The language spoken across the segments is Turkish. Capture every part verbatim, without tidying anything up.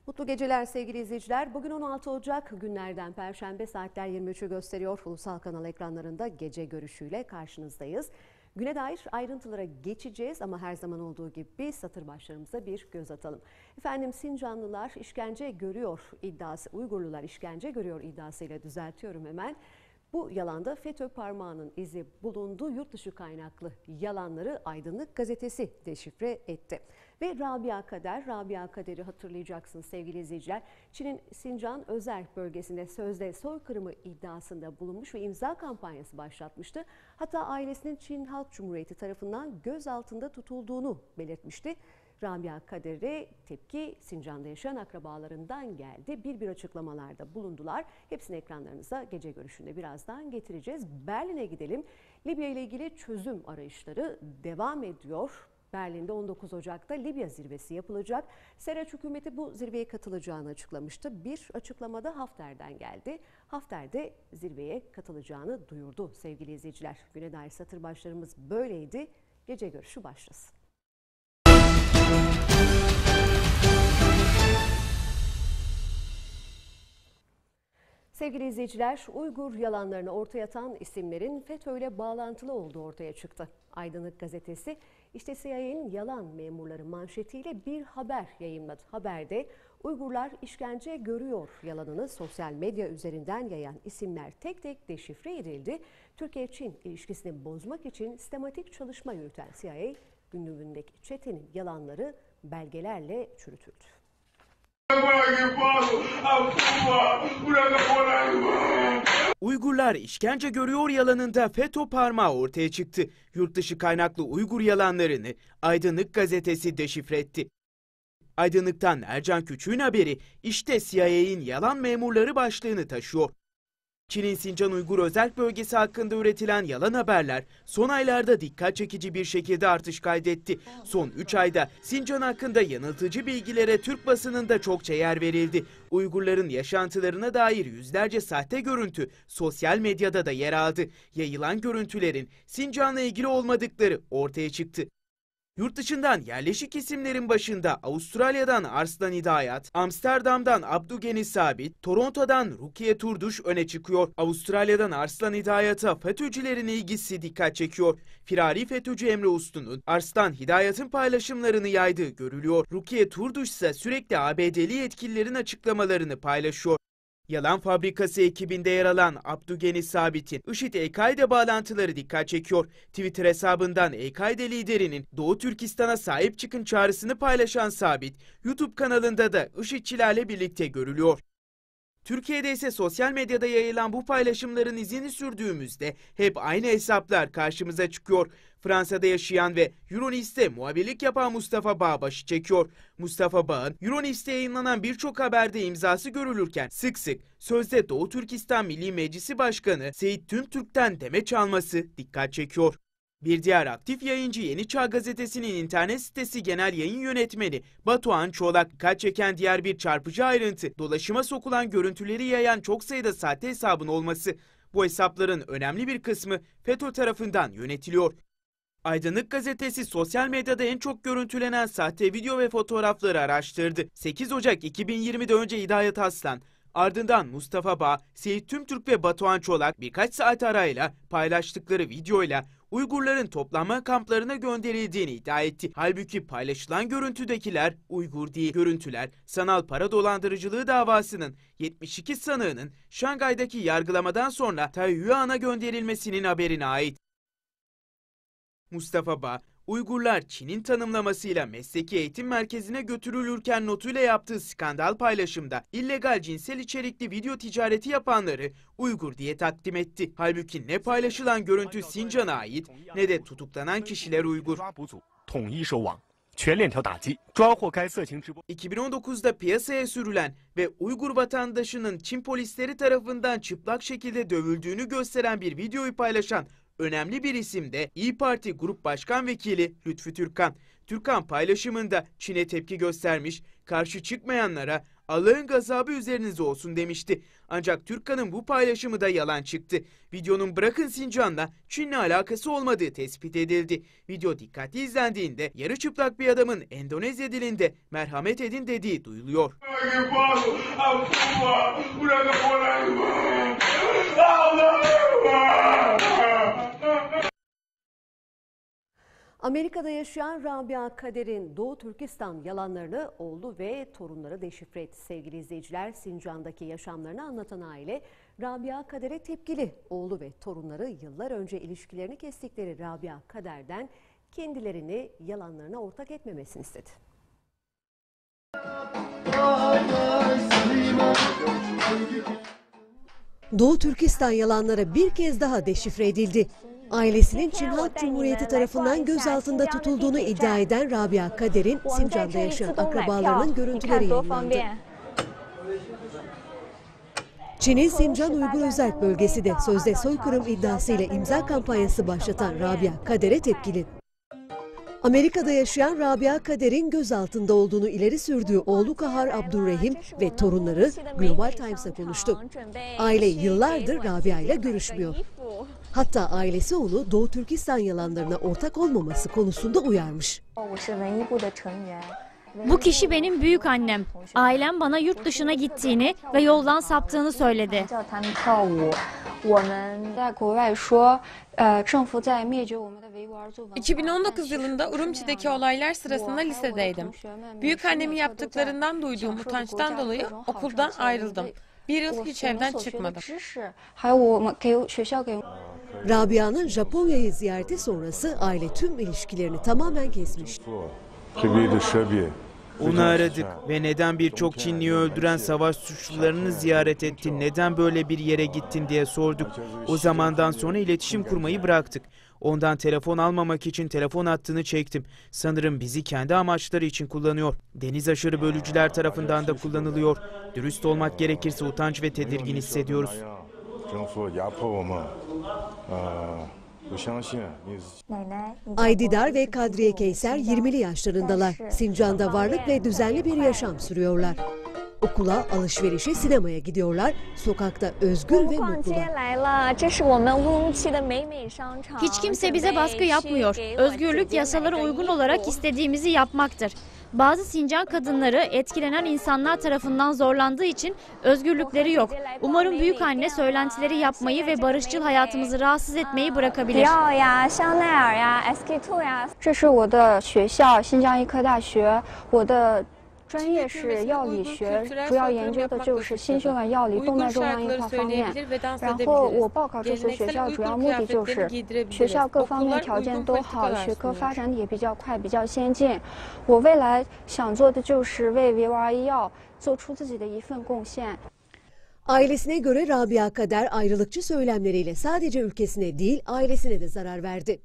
Mutlu geceler sevgili izleyiciler. Bugün on altı Ocak günlerden Perşembe, saatler yirmi üçü gösteriyor. Ulusal Kanal ekranlarında gece görüşüyle karşınızdayız. Güne dair ayrıntılara geçeceğiz ama her zaman olduğu gibi satır başlarımıza bir göz atalım. Efendim, Sincanlılar işkence görüyor iddiası, Uygurlular işkence görüyor iddiasıyla düzeltiyorum hemen. Bu yalanda FETÖ parmağının izi bulundu. Yurt dışı kaynaklı yalanları Aydınlık Gazetesi deşifre etti. Ve Rabia Kader, Rabia Kader'i hatırlayacaksınız sevgili izleyiciler. Çin'in Sincan özerk bölgesinde sözde soykırımı iddiasında bulunmuş ve imza kampanyası başlatmıştı. Hatta ailesinin Çin Halk Cumhuriyeti tarafından gözaltında tutulduğunu belirtmişti. Rabia Kader'e tepki Sincan'da yaşayan akrabalarından geldi. Bir bir açıklamalarda bulundular. Hepsini ekranlarınıza gece görüşünde birazdan getireceğiz. Berlin'e gidelim. Libya ile ilgili çözüm arayışları devam ediyor. Berlin'de on dokuz Ocak'ta Libya zirvesi yapılacak. Serraç hükümeti bu zirveye katılacağını açıklamıştı. Bir açıklamada Hafter'den geldi. Hafter de zirveye katılacağını duyurdu sevgili izleyiciler. Güne dair satır başlarımız böyleydi. Gece görüşü başlasın. Sevgili izleyiciler, Uygur yalanlarını ortaya atan isimlerin FETÖ ile bağlantılı olduğu ortaya çıktı. Aydınlık Gazetesi, işte C I A'nin yalan memurları manşetiyle bir haber yayınladı. Haberde Uygurlar işkence görüyor yalanını sosyal medya üzerinden yayan isimler tek tek deşifre edildi. Türkiye-Çin ilişkisini bozmak için sistematik çalışma yürüten C I A, gündemindeki çetenin yalanları belgelerle çürütüldü. Uygurlar işkence görüyor yalanında FETÖ parmağı ortaya çıktı. Yurtdışı kaynaklı Uygur yalanlarını Aydınlık Gazetesi deşifre etti. Aydınlık'tan Ercan Küçük'ün haberi işte C I A'nin yalan memurları başlığını taşıyor. Çin'in Sincan Uygur Özerk Bölgesi hakkında üretilen yalan haberler son aylarda dikkat çekici bir şekilde artış kaydetti. Son üç ayda Sincan hakkında yanıltıcı bilgilere Türk basınında çokça yer verildi. Uygurların yaşantılarına dair yüzlerce sahte görüntü sosyal medyada da yer aldı. Yayılan görüntülerin Sincan'la ilgili olmadıkları ortaya çıktı. Yurt dışından yerleşik isimlerin başında Avustralya'dan Arslan Hidayat, Amsterdam'dan Abdülgeniz Sabit, Toronto'dan Rukiye Turduş öne çıkıyor. Avustralya'dan Arslan Hidayat'a FETÖ'cülerin ilgisi dikkat çekiyor. Firari FETÖ'cü Emre Uslu'nun Arslan Hidayat'ın paylaşımlarını yaydığı görülüyor. Rukiye Turduş ise sürekli A B D'li yetkililerin açıklamalarını paylaşıyor. Yalan Fabrikası ekibinde yer alan Abdülgeniz Sabit'in IŞİD-E K A İ D E bağlantıları dikkat çekiyor. Twitter hesabından E K A İ D E liderinin Doğu Türkistan'a sahip çıkın çağrısını paylaşan Sabit, YouTube kanalında da IŞİD'çilerle birlikte görülüyor. Türkiye'de ise sosyal medyada yayılan bu paylaşımların izini sürdüğümüzde hep aynı hesaplar karşımıza çıkıyor. Fransa'da yaşayan ve Euronews'te muhabirlik yapan Mustafa Bağ başı çekiyor. Mustafa Bağ'ın Euronews'te yayınlanan birçok haberde imzası görülürken sık sık sözde Doğu Türkistan Milli Meclisi Başkanı Seyit Tümtürk'ten demeç alması dikkat çekiyor. Bir diğer aktif yayıncı Yeni Çağ Gazetesi'nin internet sitesi genel yayın yönetmeni Batuhan Çolak, dikkat çeken diğer bir çarpıcı ayrıntı dolaşıma sokulan görüntüleri yayan çok sayıda sahte hesabın olması. Bu hesapların önemli bir kısmı FETÖ tarafından yönetiliyor. Aydınlık Gazetesi sosyal medyada en çok görüntülenen sahte video ve fotoğrafları araştırdı. sekiz Ocak iki bin yirmide önce Hidayet Aslan, ardından Mustafa Bağ, Seyit Tümtürk ve Batuhan Çolak birkaç saat arayla paylaştıkları videoyla Uygurların toplanma kamplarına gönderildiğini iddia etti. Halbuki paylaşılan görüntüdekiler Uygur değil. Görüntüler sanal para dolandırıcılığı davasının yetmiş iki sanığının Şangay'daki yargılamadan sonra Tayyuan'a gönderilmesinin haberine ait. Mustafa Bağ, Uygurlar Çin'in tanımlamasıyla mesleki eğitim merkezine götürülürken notuyla yaptığı skandal paylaşımda illegal cinsel içerikli video ticareti yapanları Uygur diye takdim etti. Halbuki ne paylaşılan görüntü Sincan'a ait ne de tutuklanan kişiler Uygur. iki bin on dokuzda piyasaya sürülen ve Uygur vatandaşının Çin polisleri tarafından çıplak şekilde dövüldüğünü gösteren bir videoyu paylaşan önemli bir isim de İYİ Parti Grup Başkan Vekili Lütfü Türkan. Türkan paylaşımında Çin'e tepki göstermiş, karşı çıkmayanlara Allah'ın gazabı üzerinize olsun demişti. Ancak Türkkan'ın bu paylaşımı da yalan çıktı. Videonun bırakın Sincan'la Çin'le alakası olmadığı tespit edildi. Video dikkatli izlendiğinde yarı çıplak bir adamın Endonezya dilinde merhamet edin dediği duyuluyor. Amerika'da yaşayan Rabia Kader'in Doğu Türkistan yalanlarını oğlu ve torunları deşifre etti. Sevgili izleyiciler, Sincan'daki yaşamlarını anlatan aile Rabia Kader'e tepkili. Oğlu ve torunları yıllar önce ilişkilerini kestikleri Rabia Kader'den kendilerini yalanlarına ortak etmemesini istedi. Doğu Türkistan yalanları bir kez daha deşifre edildi. Ailesinin Çin Halk Cumhuriyeti tarafından gözaltında tutulduğunu iddia eden Rabia Kader'in Sincan'da yaşayan akrabalarının görüntüleri yayınlandı. Çin'in Sincan Uygur Özerk Bölgesi de sözde soykırım iddiasıyla imza kampanyası başlatan Rabia Kader'e tepkili. Amerika'da yaşayan Rabia Kader'in gözaltında olduğunu ileri sürdüğü oğlu Kahar Abdurrahim ve torunları Global Times'a konuştu. Aile yıllardır Rabia ile görüşmüyor. Hatta ailesi onu Doğu Türkistan yalanlarına ortak olmaması konusunda uyarmış. Bu kişi benim büyük annem. Ailem bana yurt dışına gittiğini ve yoldan saptığını söyledi. iki bin on dokuz yılında Urumçi'deki olaylar sırasında lisedeydim. Büyükannemin yaptıklarından duyduğum utançtan dolayı okuldan ayrıldım. Bir yıl hiç evden çıkmadım. Rabia'nın Japonya'yı ziyareti sonrası aile tüm ilişkilerini tamamen kesmiş. Onu aradık ve neden birçok Çinliyi öldüren savaş suçlularını ziyaret ettin, neden böyle bir yere gittin diye sorduk. O zamandan sonra iletişim kurmayı bıraktık. Ondan telefon almamak için telefon hattını çektim. Sanırım bizi kendi amaçları için kullanıyor. Deniz aşırı bölücüler tarafından da kullanılıyor. Dürüst olmak gerekirse utanç ve tedirgin hissediyoruz. Aydidar ve Kadriye Keyser yirmili yaşlarındalar. Sincan'da varlık ve düzenli bir yaşam sürüyorlar. Okula, alışverişe, sinemaya gidiyorlar. Sokakta özgür ve mutlular. Hiç kimse bize baskı yapmıyor. Özgürlük yasalara uygun olarak istediğimizi yapmaktır. Bazı Sincan kadınları etkilenen insanlar tarafından zorlandığı için özgürlükleri yok. Umarım büyükanne söylentileri yapmayı ve barışçıl hayatımızı rahatsız etmeyi bırakabilir. Ailesine göre Rabia Kader ayrılıkçı söylemleriyle sadece ülkesine değil ailesine de zarar verdi.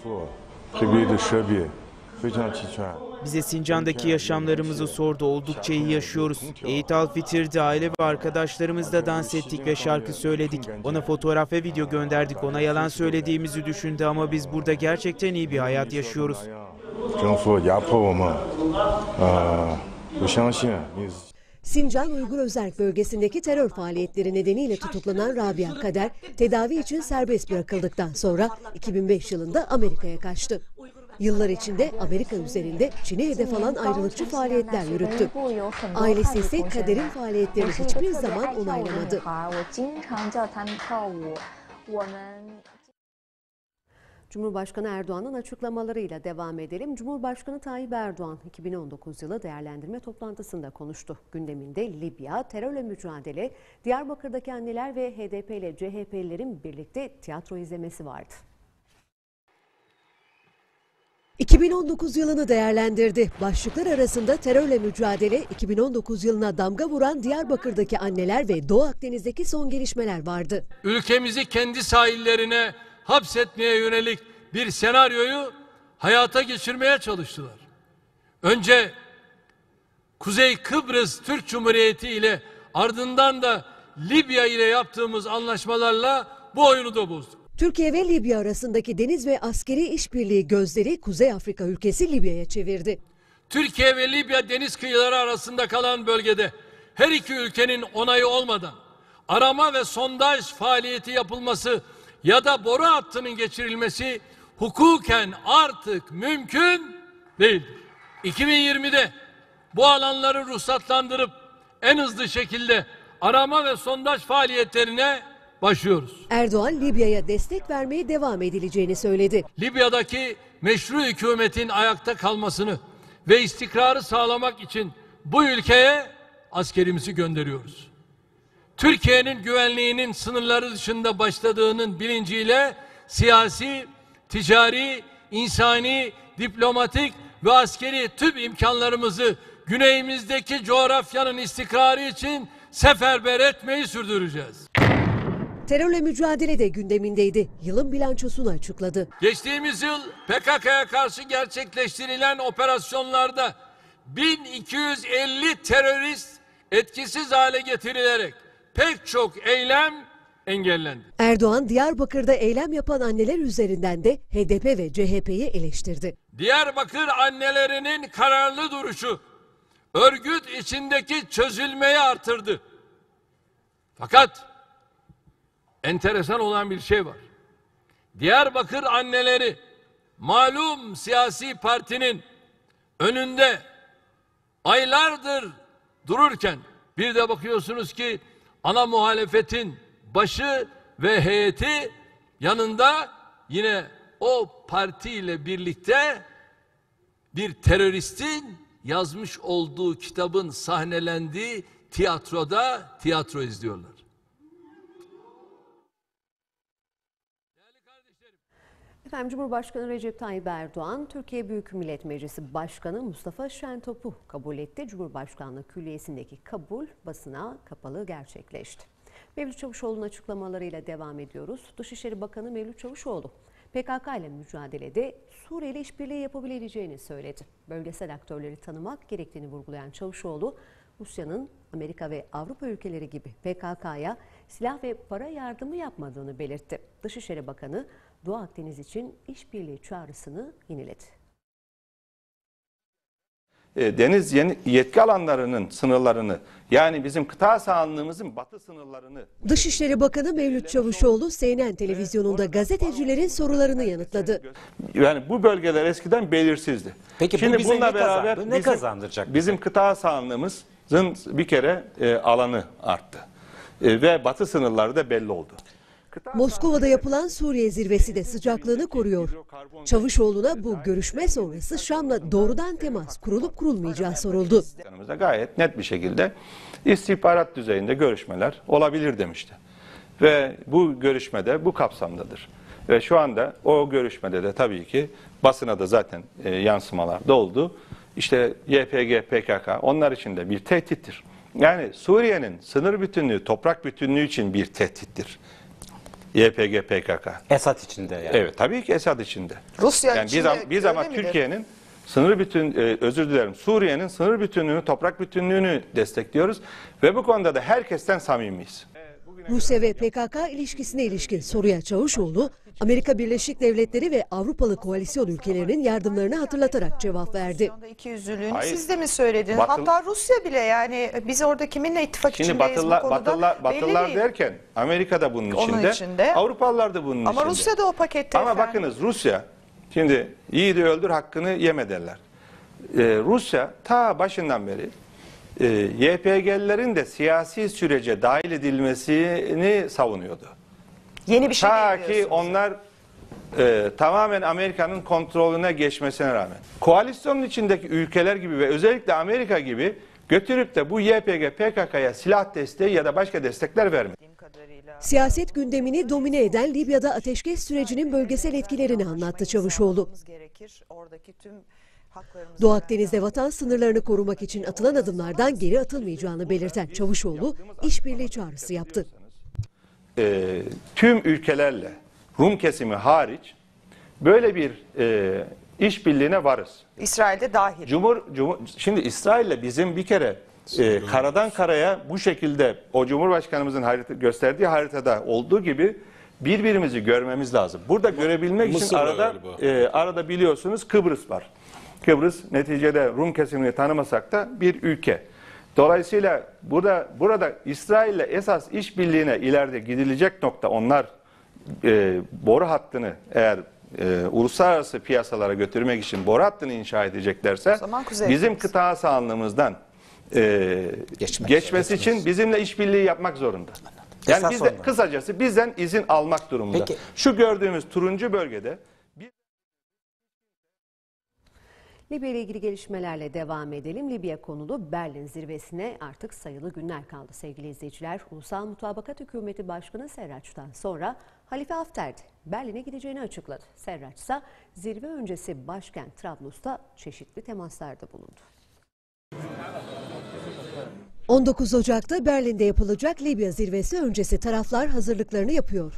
Bize Sincan'daki yaşamlarımızı sordu. Oldukça iyi yaşıyoruz. Eid al-Fitr'de aile ve arkadaşlarımızla dans ettik ve şarkı söyledik. Ona fotoğraf ve video gönderdik. Ona yalan söylediğimizi düşündü ama biz burada gerçekten iyi bir hayat yaşıyoruz. Sincan Uygur Özerk Bölgesi'ndeki terör faaliyetleri nedeniyle tutuklanan Rabia Kader, tedavi için serbest bırakıldıktan sonra iki bin beş yılında Amerika'ya kaçtı. Yıllar içinde Amerika üzerinde Çin'e hedef alan ayrılıkçı faaliyetler yürüttü. Ailesi ise Kader'in faaliyetlerini hiçbir zaman onaylamadı. Cumhurbaşkanı Erdoğan'ın açıklamalarıyla devam edelim. Cumhurbaşkanı Tayyip Erdoğan iki bin on dokuz yılı değerlendirme toplantısında konuştu. Gündeminde Libya, terörle mücadele, Diyarbakır'daki anneler ve H D P ile C H P'lilerin birlikte tiyatro izlemesi vardı. iki bin on dokuz yılını değerlendirdi. Başlıklar arasında terörle mücadele, iki bin on dokuz yılına damga vuran Diyarbakır'daki anneler ve Doğu Akdeniz'deki son gelişmeler vardı. Ülkemizi kendi sahillerine hapsetmeye yönelik bir senaryoyu hayata geçirmeye çalıştılar. Önce Kuzey Kıbrıs Türk Cumhuriyeti ile ardından da Libya ile yaptığımız anlaşmalarla bu oyunu da bozduk. Türkiye ve Libya arasındaki deniz ve askeri işbirliği gözleri Kuzey Afrika ülkesi Libya'ya çevirdi. Türkiye ve Libya deniz kıyıları arasında kalan bölgede her iki ülkenin onayı olmadan arama ve sondaj faaliyeti yapılması ya da boru hattının geçirilmesi hukuken artık mümkün değildir. iki bin yirmide bu alanları ruhsatlandırıp en hızlı şekilde arama ve sondaj faaliyetlerine başlıyoruz. Erdoğan, Libya'ya destek vermeye devam edileceğini söyledi. Libya'daki meşru hükümetin ayakta kalmasını ve istikrarı sağlamak için bu ülkeye askerimizi gönderiyoruz. Türkiye'nin güvenliğinin sınırları dışında başladığının bilinciyle siyasi, ticari, insani, diplomatik ve askeri tüm imkanlarımızı güneyimizdeki coğrafyanın istikrarı için seferber etmeyi sürdüreceğiz. Terörle mücadele de gündemindeydi. Yılın bilançosunu açıkladı. Geçtiğimiz yıl P K K'ya karşı gerçekleştirilen operasyonlarda bin iki yüz elli terörist etkisiz hale getirilerek pek çok eylem engellendi. Erdoğan, Diyarbakır'da eylem yapan anneler üzerinden de H D P ve C H P'yi eleştirdi. Diyarbakır annelerinin kararlı duruşu örgüt içindeki çözülmeyi artırdı. Fakat enteresan olan bir şey var. Diyarbakır anneleri malum siyasi partinin önünde aylardır dururken bir de bakıyorsunuz ki ana muhalefetin başı ve heyeti yanında yine o partiyle birlikte bir teröristin yazmış olduğu kitabın sahnelendiği tiyatroda tiyatro izliyorlar. Efendim, Cumhurbaşkanı Recep Tayyip Erdoğan, Türkiye Büyük Millet Meclisi Başkanı Mustafa Şentop'u kabul etti. Cumhurbaşkanlığı Külliyesi'ndeki kabul basına kapalı gerçekleşti. Mevlüt Çavuşoğlu'nun açıklamalarıyla devam ediyoruz. Dışişleri Bakanı Mevlüt Çavuşoğlu, P K K ile mücadelede Suriye ile işbirliği yapabileceğini söyledi. Bölgesel aktörleri tanımak gerektiğini vurgulayan Çavuşoğlu, Rusya'nın Amerika ve Avrupa ülkeleri gibi P K K'ya silah ve para yardımı yapmadığını belirtti. Dışişleri Bakanı, Doğu Akdeniz için işbirliği çağrısını yeniledi. Deniz yetki alanlarının sınırlarını, yani bizim kıta sahanlığımızın batı sınırlarını... Dışişleri Bakanı Mevlüt Çavuşoğlu, C N N televizyonunda gazetecilerin sorularını yanıtladı. Yani bu bölgeler eskiden belirsizdi. Peki şimdi bu bize bununla ne beraber kazandı? Ne bizim, kazandıracak? Bizim kıta sahanlığımızın bir kere e, alanı arttı. E, ve batı sınırları da belli oldu. Moskova'da yapılan Suriye zirvesi de sıcaklığını koruyor. Çavuşoğlu'na bu görüşme sonrası Şam'la doğrudan temas kurulup kurulmayacağı soruldu. Gayet net bir şekilde istihbarat düzeyinde görüşmeler olabilir demişti. Ve bu görüşmede bu kapsamdadır. Ve şu anda o görüşmede de tabii ki basına da zaten e, yansımalar da oldu. İşte Y P G, P K K onlar için de bir tehdittir. Yani Suriye'nin sınır bütünlüğü, toprak bütünlüğü için bir tehdittir. Y P G, P K K. Esad içinde yani. Evet, tabii ki Esad içinde. Rusya yani içinde biz, biz ama Türkiye'nin sınır bütün e, özür dilerim Suriye'nin sınır bütünlüğünü, toprak bütünlüğünü destekliyoruz ve bu konuda da herkesten samimiyiz. Rusya ve P K K ilişkisine ilişkin soruya Çavuşoğlu, Amerika Birleşik Devletleri ve Avrupalı koalisyon ülkelerinin yardımlarını hatırlatarak cevap verdi. İkiyüzlülüğünü siz de mi söylediniz? Batıl... Hatta Rusya bile, yani biz orada kiminle ittifak Şimdi içindeyiz Batılılar, bu konuda Batılılar, Batılılar belli derken Amerika da bunun Onun içinde, içinde. Avrupalılar da bunun Ama içinde. Ama Rusya da o pakette Ama efendim. bakınız Rusya, şimdi yiğidi öldür hakkını yeme derler. Ee, Rusya ta başından beri e, Y P G'lilerin de siyasi sürece dahil edilmesini savunuyordu. Yeni bir şey Ta değil ki diyorsunuz. onlar e, tamamen Amerika'nın kontrolüne geçmesine rağmen. Koalisyonun içindeki ülkeler gibi ve özellikle Amerika gibi götürüp de bu Y P G, P K K'ya silah desteği ya da başka destekler vermedi. Siyaset gündemini domine eden Libya'da ateşkes sürecinin bölgesel etkilerini anlattı Çavuşoğlu. Doğu Akdeniz'de vatan sınırlarını korumak için atılan adımlardan geri atılmayacağını belirten Çavuşoğlu, işbirliği çağrısı yaptı. E, tüm ülkelerle, Rum kesimi hariç böyle bir e, işbirliğine varız. İsrail'de dahil. Cumhur, Cumhur, şimdi İsrail'le bizim bir kere e, karadan karaya bu şekilde o Cumhurbaşkanımızın harita, gösterdiği haritada olduğu gibi birbirimizi görmemiz lazım. Burada görebilmek için Mısır'da arada e, arada biliyorsunuz Kıbrıs var. Kıbrıs neticede Rum kesimini tanımasak da bir ülke. Dolayısıyla burada burada İsrail'le esas işbirliğine ileride gidilecek nokta, onlar e, boru hattını eğer e, uluslararası piyasalara götürmek için boru hattını inşa edeceklerse bizim kıta sahanlığımızdan e, Geçmek geçmesi geçmez. için bizimle işbirliği yapmak zorunda. Yani Esas bizde, ondan. kısacası bizden izin almak durumunda. Peki. Şu gördüğümüz turuncu bölgede Libya ile ilgili gelişmelerle devam edelim. Libya konulu Berlin zirvesine artık sayılı günler kaldı sevgili izleyiciler. Ulusal Mutabakat Hükümeti Başkanı Serrac'tan sonra Halife Hafter de Berlin'e gideceğini açıkladı. Serrac ise zirve öncesi başkent Trablus'ta çeşitli temaslarda bulundu. on dokuz Ocak'ta Berlin'de yapılacak Libya zirvesi öncesi taraflar hazırlıklarını yapıyor.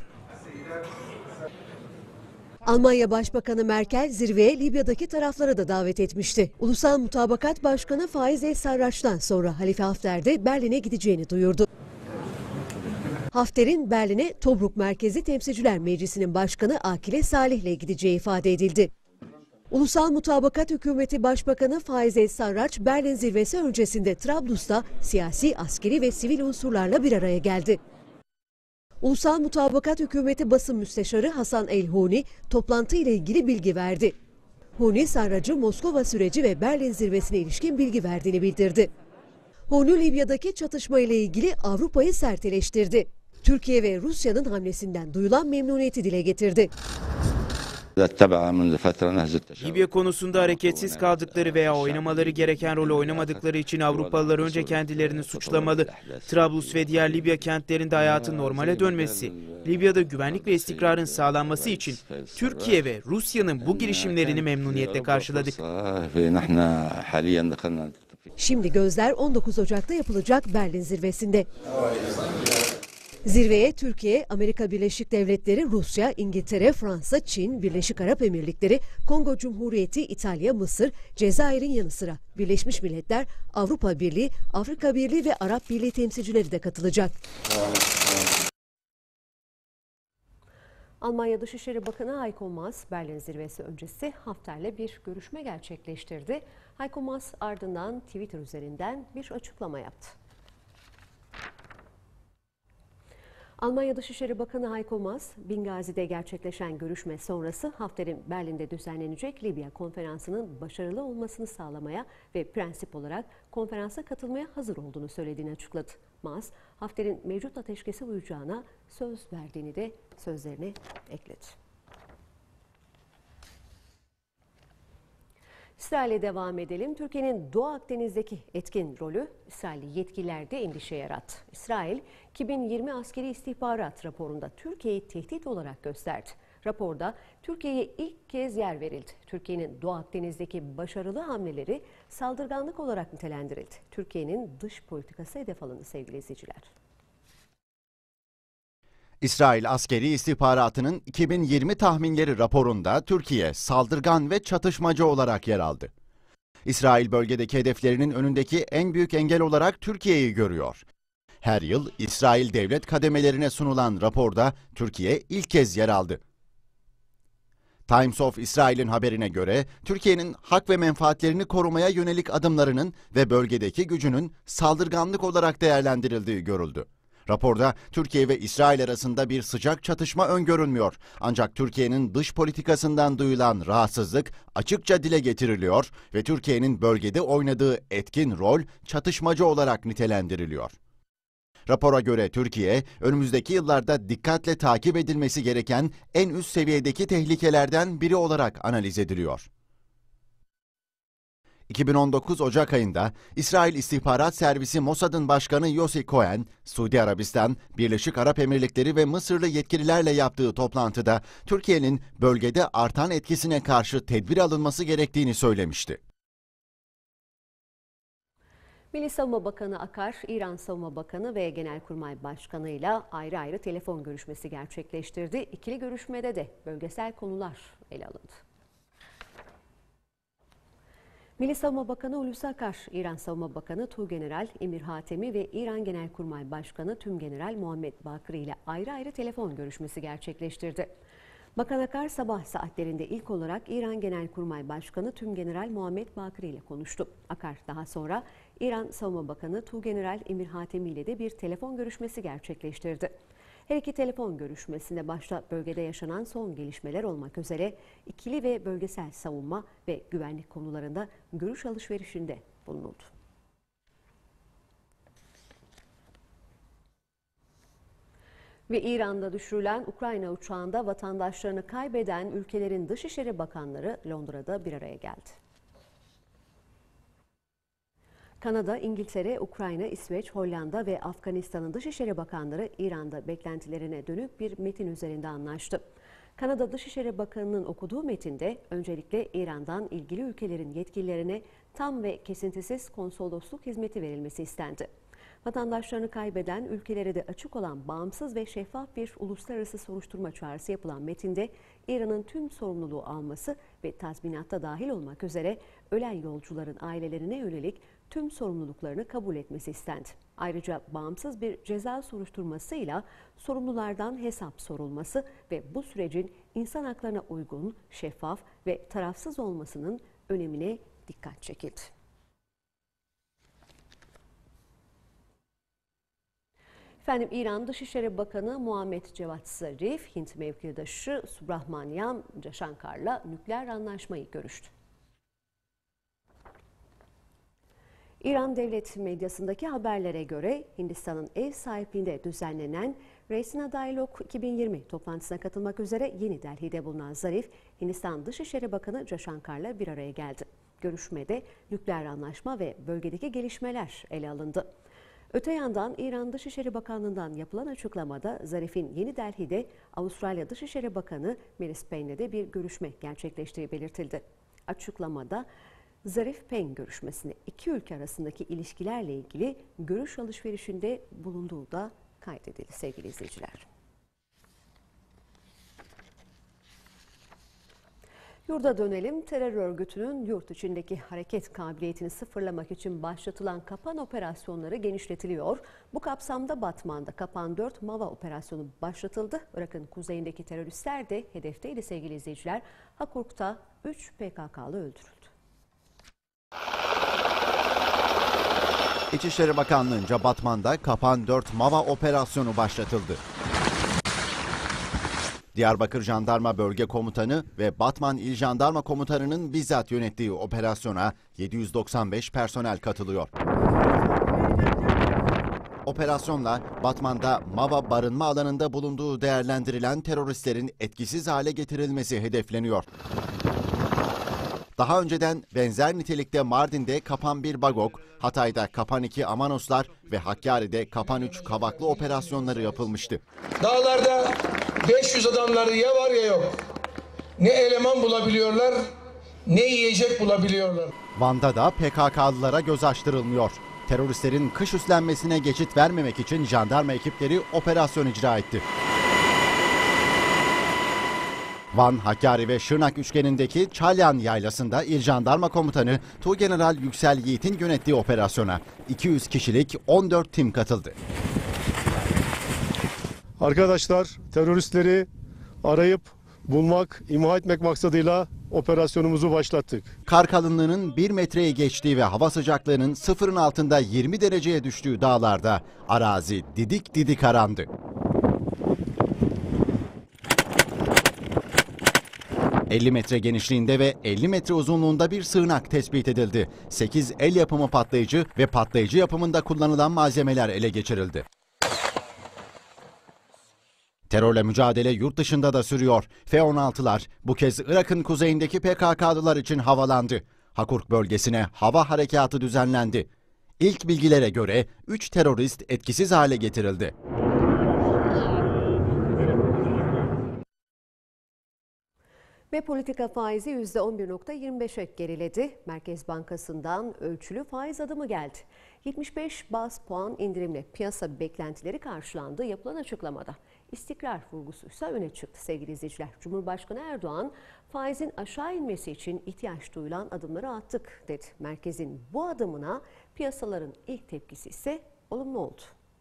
Almanya Başbakanı Merkel zirveye Libya'daki tarafları da davet etmişti. Ulusal Mutabakat Başkanı Faiz el-Sarrac'tan sonra Halife Hafter de Berlin'e gideceğini duyurdu. Hafter'in Berlin'e Tobruk Merkezi Temsilciler Meclisi'nin Başkanı Akile Salih ile gideceği ifade edildi. Ulusal Mutabakat Hükümeti Başbakanı Faiz el-Sarrac, Berlin zirvesi öncesinde Trablus'ta siyasi, askeri ve sivil unsurlarla bir araya geldi. Ulusal Mutabakat Hükümeti Basın Müsteşarı Hasan el-Huni toplantı ile ilgili bilgi verdi. Huni, Sarrac'ın Moskova süreci ve Berlin zirvesine ilişkin bilgi verdiğini bildirdi. Huni, Libya'daki çatışma ile ilgili Avrupa'yı sert eleştirdi. Türkiye ve Rusya'nın hamlesinden duyulan memnuniyeti dile getirdi. Libya konusunda hareketsiz kaldıkları veya oynamaları gereken rolü oynamadıkları için Avrupalılar önce kendilerini suçlamalı. Trablus ve diğer Libya kentlerinde hayatın normale dönmesi, Libya'da güvenlik ve istikrarın sağlanması için Türkiye ve Rusya'nın bu girişimlerini memnuniyetle karşıladık. Şimdi gözler on dokuz Ocak'ta yapılacak Berlin zirvesinde. Zirveye Türkiye, Amerika Birleşik Devletleri, Rusya, İngiltere, Fransa, Çin, Birleşik Arap Emirlikleri, Kongo Cumhuriyeti, İtalya, Mısır, Cezayir'in yanı sıra Birleşmiş Milletler, Avrupa Birliği, Afrika Birliği ve Arap Birliği temsilcileri de katılacak. Almanya Dışişleri Bakanı Heiko Maas, Berlin zirvesi öncesi Hafter'le bir görüşme gerçekleştirdi. Heiko Maas ardından Twitter üzerinden bir açıklama yaptı. Almanya Dışişleri Bakanı Heiko Maas, Bingazi'de gerçekleşen görüşme sonrası Hafter'in Berlin'de düzenlenecek Libya konferansının başarılı olmasını sağlamaya ve prensip olarak konferansa katılmaya hazır olduğunu söylediğini açıkladı. Maas, Hafter'in mevcut ateşkese uyacağına söz verdiğini de sözlerine ekledi. İsrail'e devam edelim. Türkiye'nin Doğu Akdeniz'deki etkin rolü İsrailli yetkililerde endişe yarattı. İsrail, iki bin yirmi askeri istihbarat raporunda Türkiye'yi tehdit olarak gösterdi. Raporda Türkiye'ye ilk kez yer verildi. Türkiye'nin Doğu Akdeniz'deki başarılı hamleleri saldırganlık olarak nitelendirildi. Türkiye'nin dış politikası hedef alındı sevgili izleyiciler. İsrail Askeri İstihbaratı'nın iki bin yirmi tahminleri raporunda Türkiye saldırgan ve çatışmacı olarak yer aldı. İsrail bölgedeki hedeflerinin önündeki en büyük engel olarak Türkiye'yi görüyor. Her yıl İsrail devlet kademelerine sunulan raporda Türkiye ilk kez yer aldı. Times of İsrail'in haberine göre Türkiye'nin hak ve menfaatlerini korumaya yönelik adımlarının ve bölgedeki gücünün saldırganlık olarak değerlendirildiği görüldü. Raporda Türkiye ve İsrail arasında bir sıcak çatışma öngörülmüyor. Ancak Türkiye'nin dış politikasından duyulan rahatsızlık açıkça dile getiriliyor ve Türkiye'nin bölgede oynadığı etkin rol çatışmacı olarak nitelendiriliyor. Rapora göre Türkiye, önümüzdeki yıllarda dikkatle takip edilmesi gereken en üst seviyedeki tehlikelerden biri olarak analiz ediliyor. iki bin on dokuz Ocak ayında İsrail İstihbarat Servisi Mossad'ın başkanı Yossi Cohen, Suudi Arabistan, Birleşik Arap Emirlikleri ve Mısırlı yetkililerle yaptığı toplantıda Türkiye'nin bölgede artan etkisine karşı tedbir alınması gerektiğini söylemişti. Milli Savunma Bakanı Akar, İran Savunma Bakanı ve Genelkurmay Başkanı ile ayrı ayrı telefon görüşmesi gerçekleştirdi. İkili görüşmede de bölgesel konular ele alındı. Milli Savunma Bakanı Hulusi Akar, İran Savunma Bakanı Tuğgeneral Emir Hatemi ve İran Genelkurmay Başkanı Tümgeneral Muhammed Bakri ile ayrı ayrı telefon görüşmesi gerçekleştirdi. Bakan Akar sabah saatlerinde ilk olarak İran Genelkurmay Başkanı Tümgeneral Muhammed Bakri ile konuştu. Akar daha sonra İran Savunma Bakanı Tuğgeneral Emir Hatemi ile de bir telefon görüşmesi gerçekleştirdi. Her iki telefon görüşmesinde başta bölgede yaşanan son gelişmeler olmak üzere ikili ve bölgesel savunma ve güvenlik konularında görüş alışverişinde bulunuldu. Ve İran'da düşürülen Ukrayna uçağında vatandaşlarını kaybeden ülkelerin Dışişleri Bakanları Londra'da bir araya geldi. Kanada, İngiltere, Ukrayna, İsveç, Hollanda ve Afganistan'ın Dışişleri Bakanları İran'da beklentilerine dönük bir metin üzerinde anlaştı. Kanada Dışişleri Bakanı'nın okuduğu metinde öncelikle İran'dan ilgili ülkelerin yetkililerine tam ve kesintisiz konsolosluk hizmeti verilmesi istendi. Vatandaşlarını kaybeden ülkelere de açık olan bağımsız ve şeffaf bir uluslararası soruşturma çağrısı yapılan metinde İran'ın tüm sorumluluğu alması ve tazminatta dahil olmak üzere ölen yolcuların ailelerine yönelik tüm sorumluluklarını kabul etmesi istendi. Ayrıca bağımsız bir ceza soruşturmasıyla sorumlulardan hesap sorulması ve bu sürecin insan haklarına uygun, şeffaf ve tarafsız olmasının önemine dikkat çekildi. Efendim, İran Dışişleri Bakanı Muhammed Cevat Zarif, Hint mevkidaşı Subrahmanyam Jaishankar'la nükleer anlaşmayı görüştü. İran devlet medyasındaki haberlere göre Hindistan'ın ev sahipliğinde düzenlenen Raisina Dialogue iki bin yirmi toplantısına katılmak üzere Yeni Delhi'de bulunan Zarif, Hindistan Dışişleri Bakanı Jaishankar'la bir araya geldi. Görüşmede nükleer anlaşma ve bölgedeki gelişmeler ele alındı. Öte yandan İran Dışişleri Bakanlığı'ndan yapılan açıklamada Zarif'in Yeni Delhi'de Avustralya Dışişleri Bakanı Marise Payne'le de bir görüşme gerçekleştiği belirtildi. Açıklamada Zarif Payne görüşmesinde iki ülke arasındaki ilişkilerle ilgili görüş alışverişinde bulunduğu da kaydedildi sevgili izleyiciler. Yurda dönelim. Terör örgütünün yurt içindeki hareket kabiliyetini sıfırlamak için başlatılan Kapan operasyonları genişletiliyor. Bu kapsamda Batman'da Kapan dört MAVA operasyonu başlatıldı. Irak'ın kuzeyindeki teröristler de hedefteydi sevgili izleyiciler. Hakurk'ta üç P K K'lı öldürüldü. İçişleri Bakanlığı'nca Batman'da Kapan dört MAVA operasyonu başlatıldı. Diyarbakır Jandarma Bölge Komutanı ve Batman İl Jandarma Komutanı'nın bizzat yönettiği operasyona yedi yüz doksan beş personel katılıyor. Operasyonla Batman'da MAVA barınma alanında bulunduğu değerlendirilen teröristlerin etkisiz hale getirilmesi hedefleniyor. Daha önceden benzer nitelikte Mardin'de Kapan bir Bagok, Hatay'da Kapan iki Amanoslar ve Hakkari'de Kapan üç Kavaklı operasyonları yapılmıştı. Dağlarda beş yüz adamları ya var ya yok. Ne eleman bulabiliyorlar, ne yiyecek bulabiliyorlar. Van'da da P K K'lılara göz açtırılmıyor. Teröristlerin kış üslenmesine geçit vermemek için jandarma ekipleri operasyon icra etti. Van, Hakkari ve Şırnak üçgenindeki Çalyan Yaylası'nda İl Jandarma Komutanı Tuğgeneral Yüksel Yiğit'in yönettiği operasyona iki yüz kişilik on dört tim katıldı. Arkadaşlar, teröristleri arayıp bulmak, imha etmek maksadıyla operasyonumuzu başlattık. Kar kalınlığının bir metreyi geçtiği ve hava sıcaklığının sıfırın altında yirmi dereceye düştüğü dağlarda arazi didik didik arandı. elli metre genişliğinde ve elli metre uzunluğunda bir sığınak tespit edildi. sekiz el yapımı patlayıcı ve patlayıcı yapımında kullanılan malzemeler ele geçirildi. Terörle mücadele yurt dışında da sürüyor. F on altılar bu kez Irak'ın kuzeyindeki P K K'lılar için havalandı. Hakurk bölgesine hava harekatı düzenlendi. İlk bilgilere göre üç terörist etkisiz hale getirildi. Ve politika faizi yüzde on bir virgül yirmi beşe geriledi. Merkez Bankası'ndan ölçülü faiz adımı geldi. yetmiş beş baz puan indirimle piyasa beklentileri karşılandı yapılan açıklamada. İstikrar vurgusuysa öne çıktı sevgili izleyiciler. Cumhurbaşkanı Erdoğan faizin aşağı inmesi için ihtiyaç duyulan adımları attık dedi. Merkezin bu adımına piyasaların ilk tepkisi ise olumlu oldu.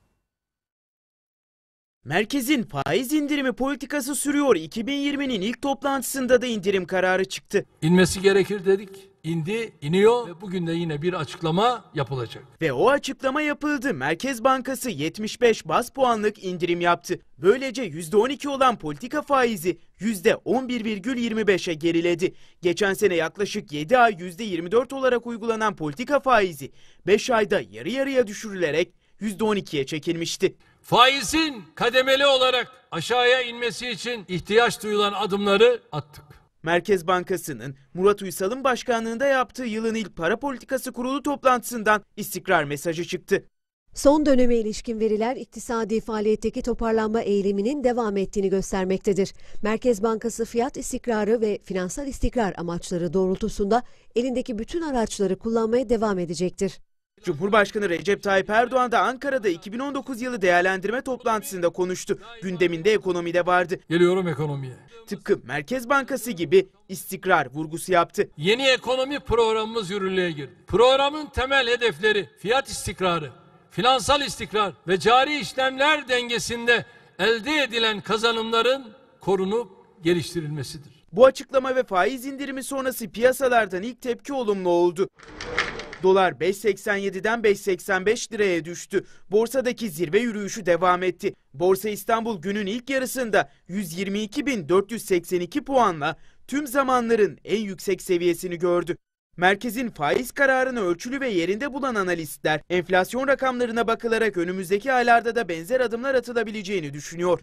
Merkezin faiz indirimi politikası sürüyor. iki bin yirminin ilk toplantısında da indirim kararı çıktı. İnmesi gerekir dedik. indi, iniyor ve bugün de yine bir açıklama yapılacak. Ve o açıklama yapıldı. Merkez Bankası yetmiş beş baz puanlık indirim yaptı. Böylece yüzde on iki olan politika faizi yüzde on bir virgül yirmi beşe geriledi. Geçen sene yaklaşık yedi ay yüzde yirmi dört olarak uygulanan politika faizi beş ayda yarı yarıya düşürülerek yüzde on ikiye çekilmişti. Faizin kademeli olarak aşağıya inmesi için ihtiyaç duyulan adımları attık. Merkez Bankası'nın Murat Uysal'ın başkanlığında yaptığı yılın ilk para politikası kurulu toplantısından istikrar mesajı çıktı. Son döneme ilişkin veriler iktisadi faaliyetteki toparlanma eğiliminin devam ettiğini göstermektedir. Merkez Bankası fiyat istikrarı ve finansal istikrar amaçları doğrultusunda elindeki bütün araçları kullanmaya devam edecektir. Cumhurbaşkanı Recep Tayyip Erdoğan da Ankara'da iki bin on dokuz yılı değerlendirme toplantısında konuştu. Gündeminde ekonomi de vardı. Geliyorum ekonomiye. Tıpkı Merkez Bankası gibi istikrar vurgusu yaptı. Yeni ekonomi programımız yürürlüğe girdi. Programın temel hedefleri fiyat istikrarı, finansal istikrar ve cari işlemler dengesinde elde edilen kazanımların korunup geliştirilmesidir. Bu açıklama ve faiz indirimi sonrası piyasalardan ilk tepki olumlu oldu. Dolar beş seksen yediden beş seksen beş liraya düştü. Borsadaki zirve yürüyüşü devam etti. Borsa İstanbul günün ilk yarısında yüz yirmi iki bin dört yüz seksen iki puanla tüm zamanların en yüksek seviyesini gördü. Merkezin faiz kararını ölçülü ve yerinde bulan analistler, enflasyon rakamlarına bakılarak önümüzdeki aylarda da benzer adımlar atılabileceğini düşünüyor.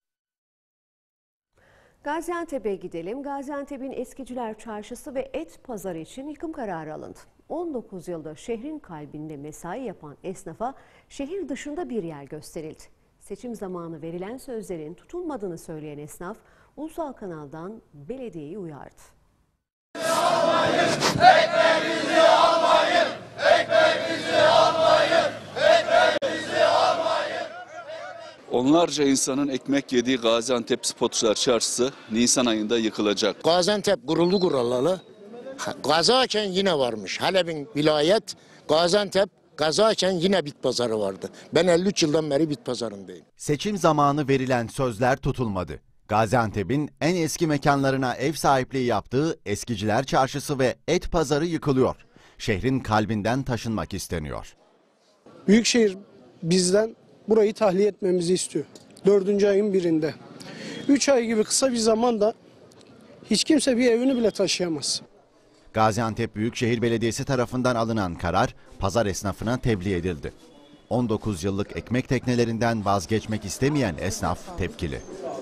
Gaziantep'e gidelim. Gaziantep'in Eskiciler Çarşısı ve et pazarı için yıkım kararı alındı. on dokuz yılda şehrin kalbinde mesai yapan esnafa şehir dışında bir yer gösterildi. Seçim zamanı verilen sözlerin tutulmadığını söyleyen esnaf, Ulusal Kanal'dan belediyeyi uyardı. Almayın, ekmeğimizi almayın, ekmeğimizi almayın, ekmeğimizi almayın. Onlarca insanın ekmek yediği Gaziantep Spotçular Çarşısı Nisan ayında yıkılacak. Gaziantep kuruldu kuralı. Gazaken yine varmış. Halep'in vilayet Gaziantep, Gazaken yine bit pazarı vardı. Ben elli üç yıldan beri bit pazarındayım. Seçim zamanı verilen sözler tutulmadı. Gaziantep'in en eski mekanlarına ev sahipliği yaptığı Eskiciler Çarşısı ve et pazarı yıkılıyor. Şehrin kalbinden taşınmak isteniyor. Büyükşehir bizden burayı tahliye etmemizi istiyor. Dördüncü ayın birinde. Üç ay gibi kısa bir zamanda hiç kimse bir evini bile taşıyamaz. Gaziantep Büyükşehir Belediyesi tarafından alınan karar pazar esnafına tebliğ edildi. on dokuz yıllık ekmek teknelerinden vazgeçmek istemeyen esnaf tepkili.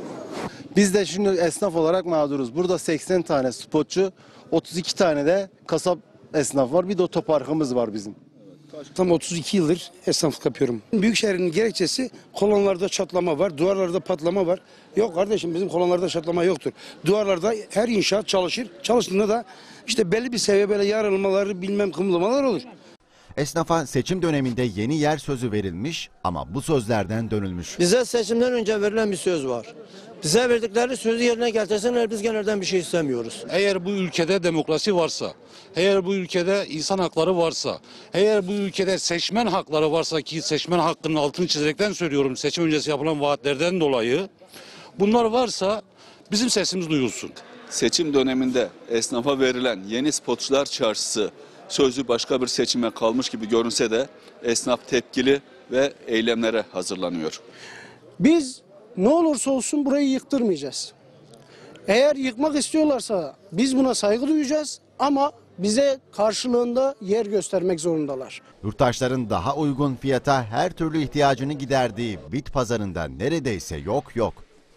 Biz de şimdi esnaf olarak mağduruz. Burada seksen tane spotçu, otuz iki tane de kasap esnaf var. Bir de otoparkımız var bizim. Tam otuz iki yıldır esnaflık yapıyorum. Büyükşehir'in gerekçesi kolonlarda çatlama var, duvarlarda patlama var. Yok kardeşim, bizim kolonlarda çatlama yoktur. Duvarlarda her inşaat çalışır. Çalıştığında da işte belli bir seviye böyle yarılmaları, bilmem kımıldamalar olur. Esnafa seçim döneminde yeni yer sözü verilmiş ama bu sözlerden dönülmüş. Bize seçimden önce verilen bir söz var. Bize verdikleri sözü yerine getirsinler, biz genelden bir şey istemiyoruz. Eğer bu ülkede demokrasi varsa, eğer bu ülkede insan hakları varsa, eğer bu ülkede seçmen hakları varsa, ki seçmen hakkının altını çizerekten söylüyorum, seçim öncesi yapılan vaatlerden dolayı bunlar varsa bizim sesimiz duyulsun. Seçim döneminde esnafa verilen yeni Spotçular Çarşısı sözü başka bir seçime kalmış gibi görünse de esnaf tepkili ve eylemlere hazırlanıyor. Biz ne olursa olsun burayı yıktırmayacağız. Eğer yıkmak istiyorlarsa biz buna saygı duyacağız ama bize karşılığında yer göstermek zorundalar. Yurttaşların daha uygun fiyata her türlü ihtiyacını giderdiği bit pazarında neredeyse yok yok.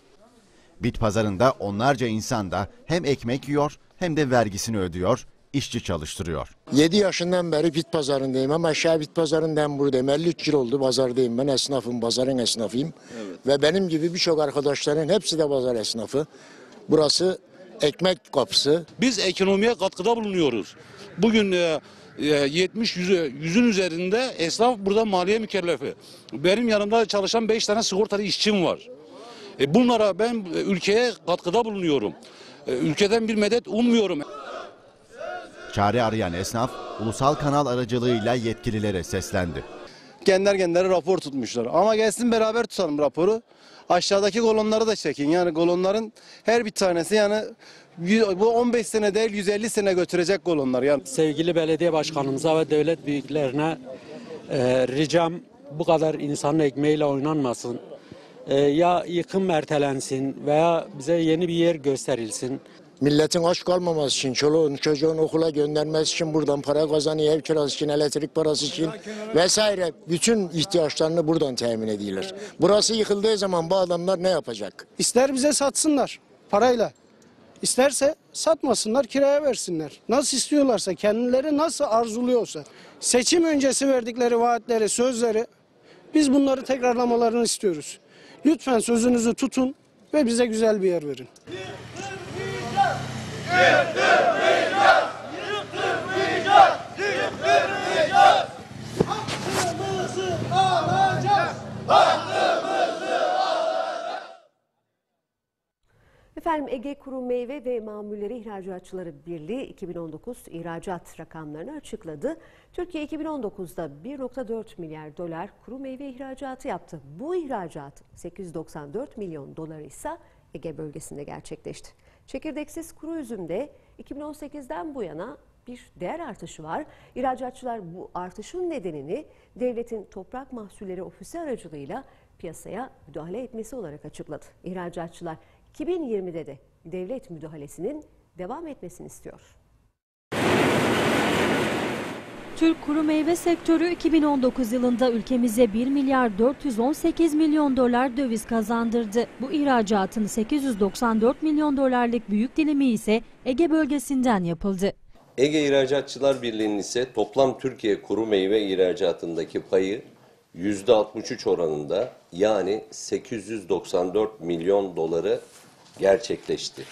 Bit pazarında onlarca insan da hem ekmek yiyor hem de vergisini ödüyor, işçi çalıştırıyor. yedi yaşından beri bit pazarındayım ama aşağı bit pazarından buradayım. elli üç yıl oldu pazardayım. Ben esnafım, pazarın esnafıyım. Evet. Ve benim gibi birçok arkadaşların hepsi de pazar esnafı. Burası ekmek kapısı. Biz ekonomiye katkıda bulunuyoruz. Bugün e, yetmiş yüzün üzerinde esnaf burada maliye mükellefi. Benim yanımda çalışan beş tane sigortalı işçim var. E, bunlara ben ülkeye katkıda bulunuyorum. E, ülkeden bir medet ummuyorum. Çare arayan esnaf, ulusal kanal aracılığıyla yetkililere seslendi. Genler genlere rapor tutmuşlar. Ama gelsin beraber tutalım raporu. Aşağıdaki kolonları da çekin. Yani kolonların her bir tanesi yani Bu on beş sene değil yüz elli sene götürecek kolonlar. Yani. Sevgili belediye başkanımıza ve devlet büyüklerine e, ricam bu kadar insanın ekmeğiyle oynanmasın. E, ya yıkım ertelensin veya bize yeni bir yer gösterilsin. Milletin aç kalmaması için, çoluğun çocuğun okula göndermesi için buradan para kazanıyor, ev kirası için, elektrik parası için vesaire. Bütün ihtiyaçlarını buradan temin ediyorlar. Burası yıkıldığı zaman bu adamlar ne yapacak? İster bize satsınlar parayla, isterse satmasınlar, kiraya versinler. Nasıl istiyorlarsa, kendileri nasıl arzuluyorsa. Seçim öncesi verdikleri vaatleri, sözleri biz bunları tekrarlamalarını istiyoruz. Lütfen sözünüzü tutun ve bize güzel bir yer verin. Yıktırmayacağız! Yıktırmayacağız! Yıktırmayacağız! Hakkımızı alacağız! Hakkımızı alacağız! Efendim Ege Kuru Meyve ve Mamulleri İhracatçıları Birliği iki bin on dokuz ihracat rakamlarını açıkladı. Türkiye iki bin on dokuzda bir virgül dört milyar dolar kuru meyve ihracatı yaptı. Bu ihracat sekiz yüz doksan dört milyon dolar ise Ege bölgesinde gerçekleşti. Çekirdeksiz kuru üzümde iki bin on sekizden bu yana bir değer artışı var. İhracatçılar bu artışın nedenini devletin Toprak Mahsulleri Ofisi aracılığıyla piyasaya müdahale etmesi olarak açıkladı. İhracatçılar iki bin yirmide de devlet müdahalesinin devam etmesini istiyor. Türk kuru meyve sektörü iki bin on dokuz yılında ülkemize bir milyar dört yüz on sekiz milyon dolar döviz kazandırdı. Bu ihracatın sekiz yüz doksan dört milyon dolarlık büyük dilimi ise Ege bölgesinden yapıldı. Ege İhracatçılar Birliği'nin ise toplam Türkiye kuru meyve ihracatındaki payı yüzde altmış üç oranında, yani sekiz yüz doksan dört milyon doları gerçekleşti.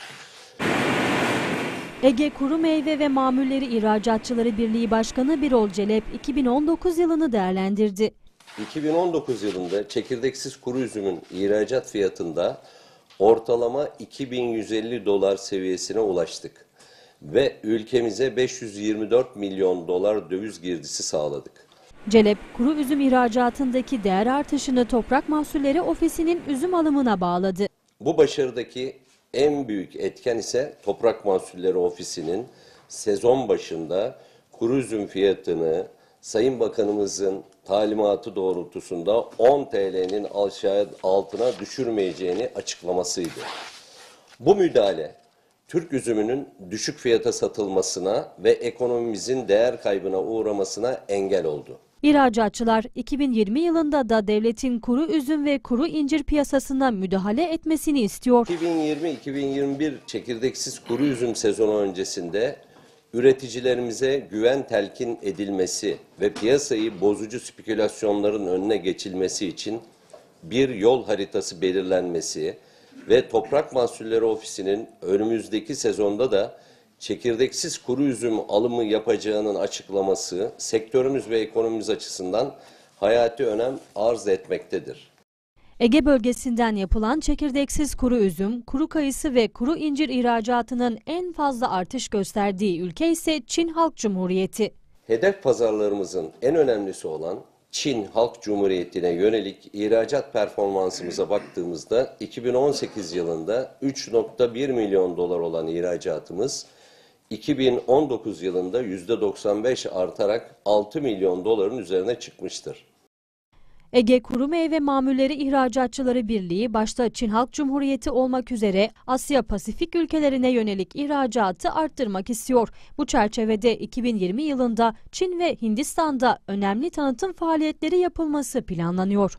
Ege Kuru Meyve ve Mamulleri İhracatçıları Birliği Başkanı Birol Celep iki bin on dokuz yılını değerlendirdi. iki bin on dokuz yılında çekirdeksiz kuru üzümün ihracat fiyatında ortalama iki bin yüz elli dolar seviyesine ulaştık ve ülkemize beş yüz yirmi dört milyon dolar döviz girdisi sağladık. Celep, kuru üzüm ihracatındaki değer artışını Toprak Mahsulleri Ofisi'nin üzüm alımına bağladı. Bu başarıdaki en büyük etken ise Toprak Mahsulleri Ofisi'nin sezon başında kuru üzüm fiyatını Sayın Bakanımızın talimatı doğrultusunda on T L'nin aşağı altına düşürmeyeceğini açıklamasıydı. Bu müdahale Türk üzümünün düşük fiyata satılmasına ve ekonomimizin değer kaybına uğramasına engel oldu. İhracatçılar iki bin yirmi yılında da devletin kuru üzüm ve kuru incir piyasasına müdahale etmesini istiyor. iki bin yirmi iki bin yirmi bir çekirdeksiz kuru üzüm sezonu öncesinde üreticilerimize güven telkin edilmesi ve piyasayı bozucu spekülasyonların önüne geçilmesi için bir yol haritası belirlenmesi ve Toprak Mahsulleri Ofisi'nin önümüzdeki sezonda da çekirdeksiz kuru üzüm alımı yapacağının açıklaması sektörümüz ve ekonomimiz açısından hayati önem arz etmektedir. Ege bölgesinden yapılan çekirdeksiz kuru üzüm, kuru kayısı ve kuru incir ihracatının en fazla artış gösterdiği ülke ise Çin Halk Cumhuriyeti. Hedef pazarlarımızın en önemlisi olan Çin Halk Cumhuriyeti'ne yönelik ihracat performansımıza baktığımızda iki bin on sekiz yılında üç virgül bir milyon dolar olan ihracatımız iki bin on dokuz yılında yüzde doksan beş artarak altı milyon doların üzerine çıkmıştır. Ege Kuru Meyve Mamulleri İhracatçıları Birliği başta Çin Halk Cumhuriyeti olmak üzere Asya Pasifik ülkelerine yönelik ihracatı arttırmak istiyor. Bu çerçevede iki bin yirmi yılında Çin ve Hindistan'da önemli tanıtım faaliyetleri yapılması planlanıyor.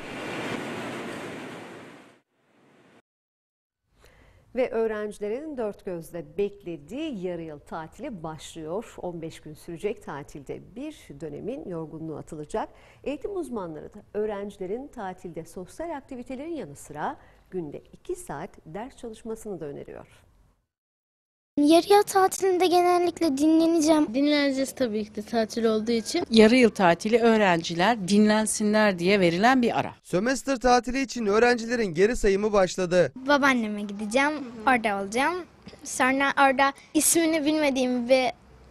Ve öğrencilerin dört gözle beklediği yarı yıl tatili başlıyor. on beş gün sürecek tatilde bir dönemin yorgunluğu atılacak. Eğitim uzmanları da öğrencilerin tatilde sosyal aktivitelerin yanı sıra günde iki saat ders çalışmasını da öneriyor. Yarı yıl tatilinde genellikle dinleneceğim. Dinleneceğiz tabii ki de tatil olduğu için. Yarı yıl tatili öğrenciler dinlensinler diye verilen bir ara. Sömestr tatili için öğrencilerin geri sayımı başladı. Babaanneme gideceğim, orada olacağım. Sonra orada ismini bilmediğim bir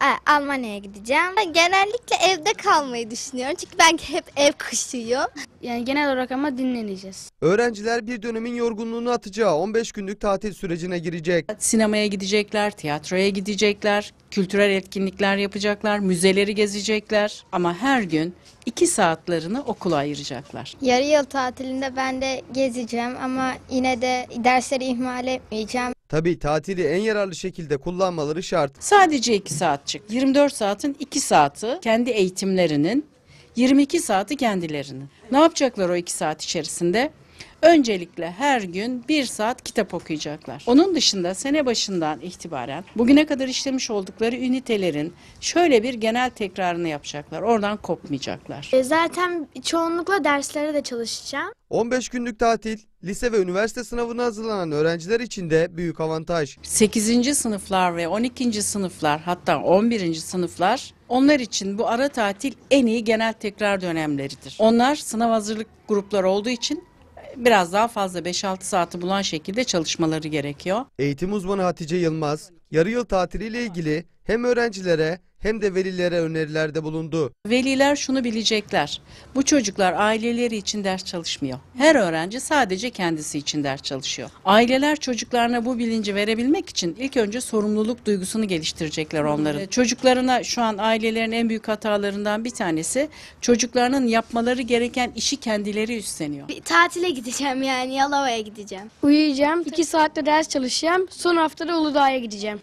Almanya'ya gideceğim. Genellikle evde kalmayı düşünüyorum çünkü ben hep ev kuşuyum. Yani genel olarak ama dinleneceğiz. Öğrenciler bir dönemin yorgunluğunu atacağı on beş günlük tatil sürecine girecek. Sinemaya gidecekler, tiyatroya gidecekler, kültürel etkinlikler yapacaklar, müzeleri gezecekler. Ama her gün iki saatlerini okula ayıracaklar. Yarı yıl tatilinde ben de gezeceğim ama yine de dersleri ihmal etmeyeceğim. Tabii tatili en yararlı şekilde kullanmaları şart. Sadece iki saatçik. yirmi dört saatin iki saati kendi eğitimlerinin, yirmi iki saati kendilerinin. Ne yapacaklar o iki saat içerisinde? Öncelikle her gün bir saat kitap okuyacaklar. Onun dışında sene başından itibaren bugüne kadar işlemiş oldukları ünitelerin şöyle bir genel tekrarını yapacaklar. Oradan kopmayacaklar. Zaten çoğunlukla derslere de çalışacağım. on beş günlük tatil, lise ve üniversite sınavına hazırlanan öğrenciler için de büyük avantaj. sekizinci sınıflar ve on ikinci sınıflar, hatta on birinci sınıflar, onlar için bu ara tatil en iyi genel tekrar dönemleridir. Onlar sınav hazırlık grupları olduğu için biraz daha fazla beş altı saati bulan şekilde çalışmaları gerekiyor. Eğitim uzmanı Hatice Yılmaz, yarı yıl tatiliyle ilgili hem öğrencilere hem de velilere önerilerde bulundu. Veliler şunu bilecekler: bu çocuklar aileleri için ders çalışmıyor. Her öğrenci sadece kendisi için ders çalışıyor. Aileler çocuklarına bu bilinci verebilmek için ilk önce sorumluluk duygusunu geliştirecekler onların. Çocuklarına şu an ailelerin en büyük hatalarından bir tanesi, çocuklarının yapmaları gereken işi kendileri üstleniyor. Bir tatile gideceğim, yani Yalova'ya gideceğim. Uyuyacağım, iki saatte ders çalışacağım, son haftada Uludağ'a gideceğim.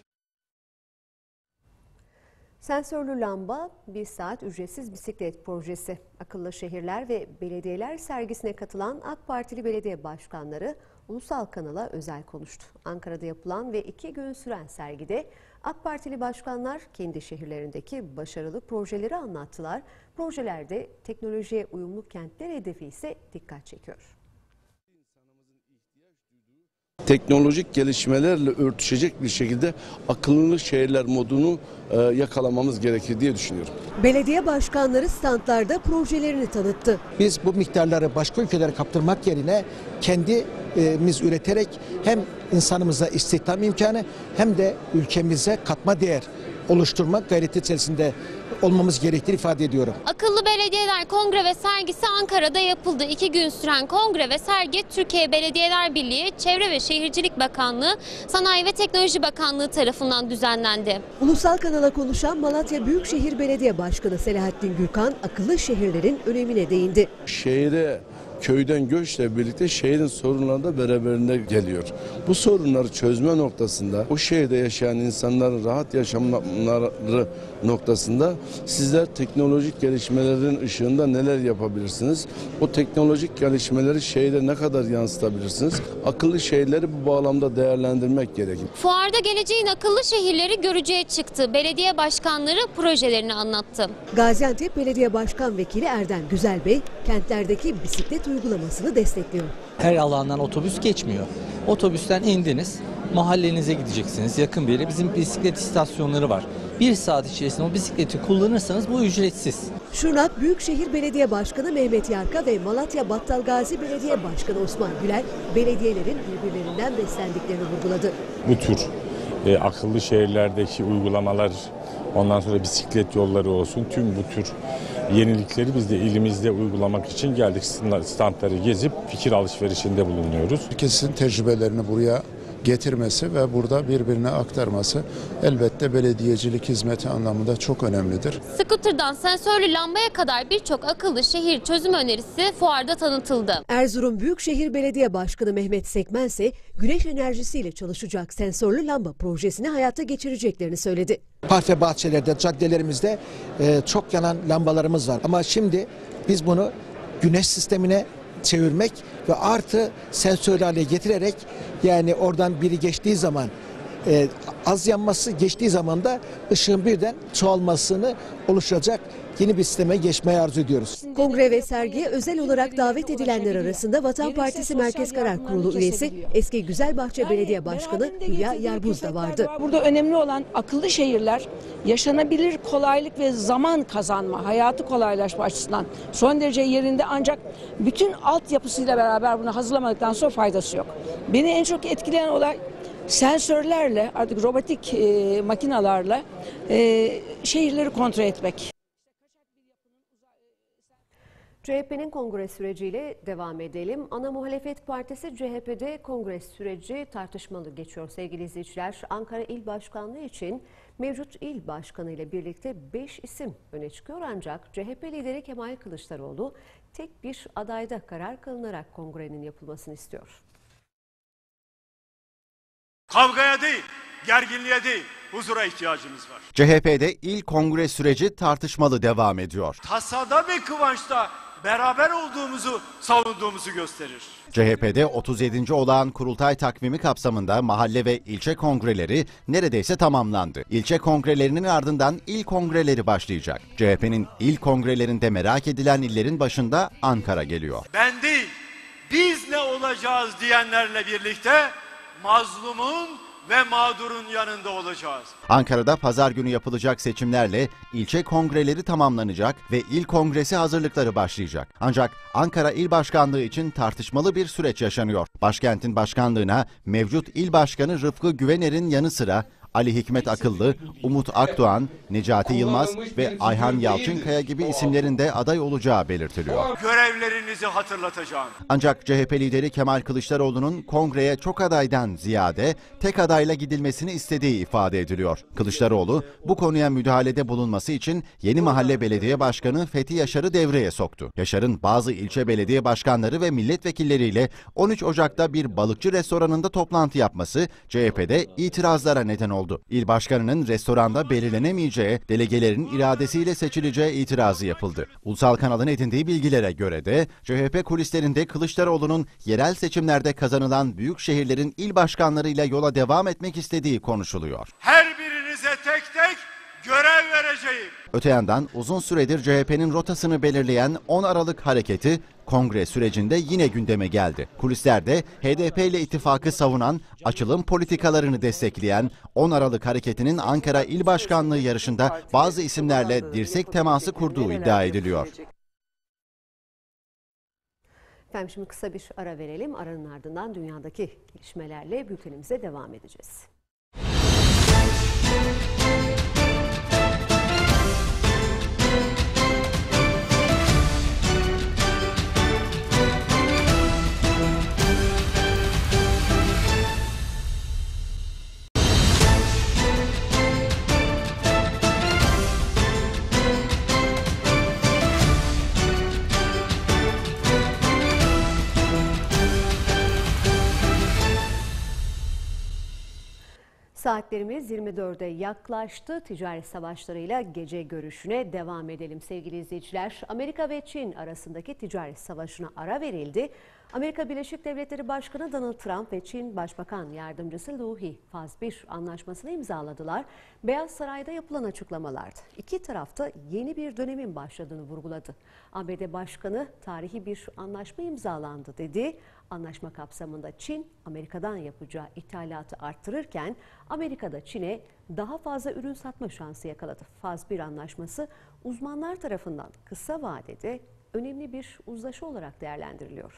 Sensörlü lamba, bir saat ücretsiz bisiklet projesi. Akıllı şehirler ve belediyeler sergisine katılan AK Partili belediye başkanları ulusal kanala özel konuştu. Ankara'da yapılan ve iki gün süren sergide AK Partili başkanlar kendi şehirlerindeki başarılı projeleri anlattılar. Projelerde teknolojiye uyumlu kentler hedefi ise dikkat çekiyor. Teknolojik gelişmelerle örtüşecek bir şekilde akıllı şehirler modunu e, yakalamamız gerekir diye düşünüyorum. Belediye başkanları standlarda projelerini tanıttı. Biz bu miktarları başka ülkelere kaptırmak yerine kendimiz üreterek hem insanımıza istihdam imkanı hem de ülkemize katma değer oluşturmak gayreti içerisinde olmamız gerektiğini ifade ediyorum. Akıllı Belediyeler Kongre ve Sergisi Ankara'da yapıldı. İki gün süren kongre ve sergi Türkiye Belediyeler Birliği, Çevre ve Şehircilik Bakanlığı, Sanayi ve Teknoloji Bakanlığı tarafından düzenlendi. Ulusal kanala konuşan Malatya Büyükşehir Belediye Başkanı Selahattin Gürkan akıllı şehirlerin önemine değindi. Şehire köyden göçle birlikte şehrin sorunları da beraberinde geliyor. Bu sorunları çözme noktasında, o şehirde yaşayan insanların rahat yaşamları noktasında sizler teknolojik gelişmelerin ışığında neler yapabilirsiniz? O teknolojik gelişmeleri şehirde ne kadar yansıtabilirsiniz? Akıllı şehirleri bu bağlamda değerlendirmek gerekir. Fuarda geleceğin akıllı şehirleri görücüye çıktı. Belediye başkanları projelerini anlattı. Gaziantep Belediye Başkan Vekili Erdem Güzelbey, kentlerdeki bisiklet uygulamasını destekliyor. Her alandan otobüs geçmiyor. Otobüsten indiniz, mahallenize gideceksiniz, yakın bir yere. Bizim bisiklet istasyonları var. Bir saat içerisinde o bisikleti kullanırsanız bu ücretsiz. Şırnak Büyükşehir Belediye Başkanı Mehmet Yarka ve Malatya Battalgazi Belediye Başkanı Osman Güler, belediyelerin birbirlerinden beslendiklerini vurguladı. Bu tür e, akıllı şehirlerdeki uygulamalar, ondan sonra bisiklet yolları olsun, tüm bu tür yenilikleri biz de ilimizde uygulamak için geldik. Standları gezip fikir alışverişinde bulunuyoruz. Herkesin tecrübelerini buraya getirmesi ve burada birbirine aktarması elbette belediyecilik hizmeti anlamında çok önemlidir. Scooter'dan sensörlü lambaya kadar birçok akıllı şehir çözüm önerisi fuarda tanıtıldı. Erzurum Büyükşehir Belediye Başkanı Mehmet Sekmen ise güneş enerjisiyle çalışacak sensörlü lamba projesini hayata geçireceklerini söyledi. Park ve bahçelerde, caddelerimizde e, çok yanan lambalarımız var. Ama şimdi biz bunu güneş sistemine çevirmek ve artı sensör hale getirerek, yani oradan biri geçtiği zaman e, az yanması, geçtiği zaman da ışığın birden çoğalmasını oluşturacak yeni bir sisteme geçmeyi arzu ediyoruz. Kongre ve sergiye özel olarak davet edilenler arasında Vatan Partisi Merkez Karar Kurulu üyesi eski Güzelbahçe Belediye Başkanı Hülya Yarbuz da vardı. Burada önemli olan akıllı şehirler, yaşanabilir kolaylık ve zaman kazanma, hayatı kolaylaşma açısından son derece yerinde, ancak bütün altyapısıyla beraber bunu hazırlamadıktan sonra faydası yok. Beni en çok etkileyen olay sensörlerle, artık robotik e, makinalarla e, şehirleri kontrol etmek. C H P'nin kongre süreciyle devam edelim. Ana muhalefet partisi C H P'de kongre süreci tartışmalı geçiyor sevgili izleyiciler. Ankara İl Başkanlığı için mevcut il başkanı ile birlikte beş isim öne çıkıyor ancak C H P lideri Kemal Kılıçdaroğlu tek bir adayda karar kılınarak kongrenin yapılmasını istiyor. Kavgaya değil, gerginliğe değil, huzura ihtiyacımız var. C H P'de il kongre süreci tartışmalı devam ediyor. Tasada ve kıvançta beraber olduğumuzu, savunduğumuzu gösterir. C H P'de otuz yedinci olağan kurultay takvimi kapsamında mahalle ve ilçe kongreleri neredeyse tamamlandı. İlçe kongrelerinin ardından il kongreleri başlayacak. C H P'nin il kongrelerinde merak edilen illerin başında Ankara geliyor. Ben değil, biz ne olacağız diyenlerle birlikte mazlumun ve mağdurun yanında olacağız. Ankara'da pazar günü yapılacak seçimlerle ilçe kongreleri tamamlanacak ve il kongresi hazırlıkları başlayacak. Ancak Ankara İl Başkanlığı için tartışmalı bir süreç yaşanıyor. Başkentin başkanlığına mevcut il başkanı Rıfkı Güvener'in yanı sıra Ali Hikmet Akıllı, Umut Akdoğan, Necati Yılmaz ve Ayhan Yalçınkaya gibi isimlerin de aday olacağı belirtiliyor. Görevlerinizi hatırlatacağım. Ancak C H P lideri Kemal Kılıçdaroğlu'nun kongreye çok adaydan ziyade tek adayla gidilmesini istediği ifade ediliyor. Kılıçdaroğlu bu konuya müdahalede bulunması için Yeni Mahalle Belediye Başkanı Fethi Yaşar'ı devreye soktu. Yaşar'ın bazı ilçe belediye başkanları ve milletvekilleriyle on üç Ocak'ta bir balıkçı restoranında toplantı yapması C H P'de itirazlara neden oldu. İl başkanının restoranda belirlenemeyeceği, delegelerin iradesiyle seçileceği itirazı yapıldı. Ulusal kanalın edindiği bilgilere göre de C H P kulislerinde Kılıçdaroğlu'nun yerel seçimlerde kazanılan büyük şehirlerin il başkanlarıyla yola devam etmek istediği konuşuluyor. Her birinize tek tek görev vereceğim. Öte yandan uzun süredir C H P'nin rotasını belirleyen on Aralık hareketi kongre sürecinde yine gündeme geldi. Kulislerde H D P ile ittifakı savunan, açılım politikalarını destekleyen on Aralık hareketinin Ankara İl Başkanlığı yarışında bazı isimlerle dirsek teması kurduğu iddia ediliyor. Efendim şimdi kısa bir ara verelim. Aranın ardından dünyadaki gelişmelerle bültenimize devam edeceğiz. Saatlerimiz yirmi dörde yaklaştı. Ticaret savaşlarıyla gece görüşüne devam edelim sevgili izleyiciler. Amerika ve Çin arasındaki ticaret savaşına ara verildi. Amerika Birleşik Devletleri Başkanı Donald Trump ve Çin Başbakan Yardımcısı Liu He faz bir anlaşmasını imzaladılar. Beyaz Saray'da yapılan açıklamalarda iki tarafta yeni bir dönemin başladığını vurguladı. A B D Başkanı tarihi bir anlaşma imzalandı dedi. Anlaşma kapsamında Çin, Amerika'dan yapacağı ithalatı arttırırken Amerika da Çin'e daha fazla ürün satma şansı yakaladı. Faz bir anlaşması uzmanlar tarafından kısa vadede önemli bir uzlaşı olarak değerlendiriliyor.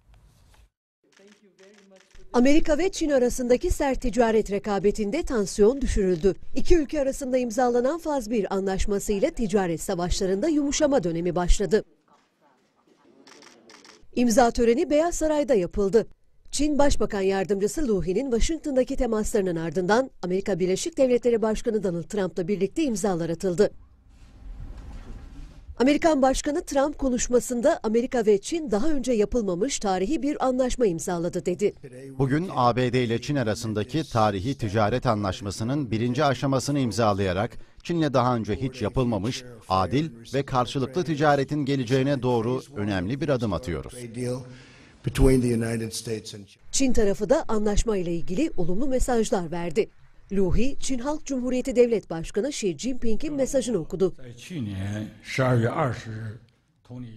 Amerika ve Çin arasındaki sert ticaret rekabetinde tansiyon düşürüldü. İki ülke arasında imzalanan faz bir anlaşmasıyla ticaret savaşlarında yumuşama dönemi başladı. İmza töreni Beyaz Saray'da yapıldı. Çin Başbakan Yardımcısı Liu He'nin Washington'daki temaslarının ardından Amerika Birleşik Devletleri Başkanı Donald Trump'la birlikte imzalar atıldı. Amerikan Başkanı Trump konuşmasında Amerika ve Çin daha önce yapılmamış tarihi bir anlaşma imzaladı dedi. Bugün A B D ile Çin arasındaki tarihi ticaret anlaşmasının birinci aşamasını imzalayarak Çin'le daha önce hiç yapılmamış adil ve karşılıklı ticaretin geleceğine doğru önemli bir adım atıyoruz. Çin tarafı da anlaşma ile ilgili olumlu mesajlar verdi. Liu He, Çin Halk Cumhuriyeti Devlet Başkanı Xi Jinping'in mesajını okudu.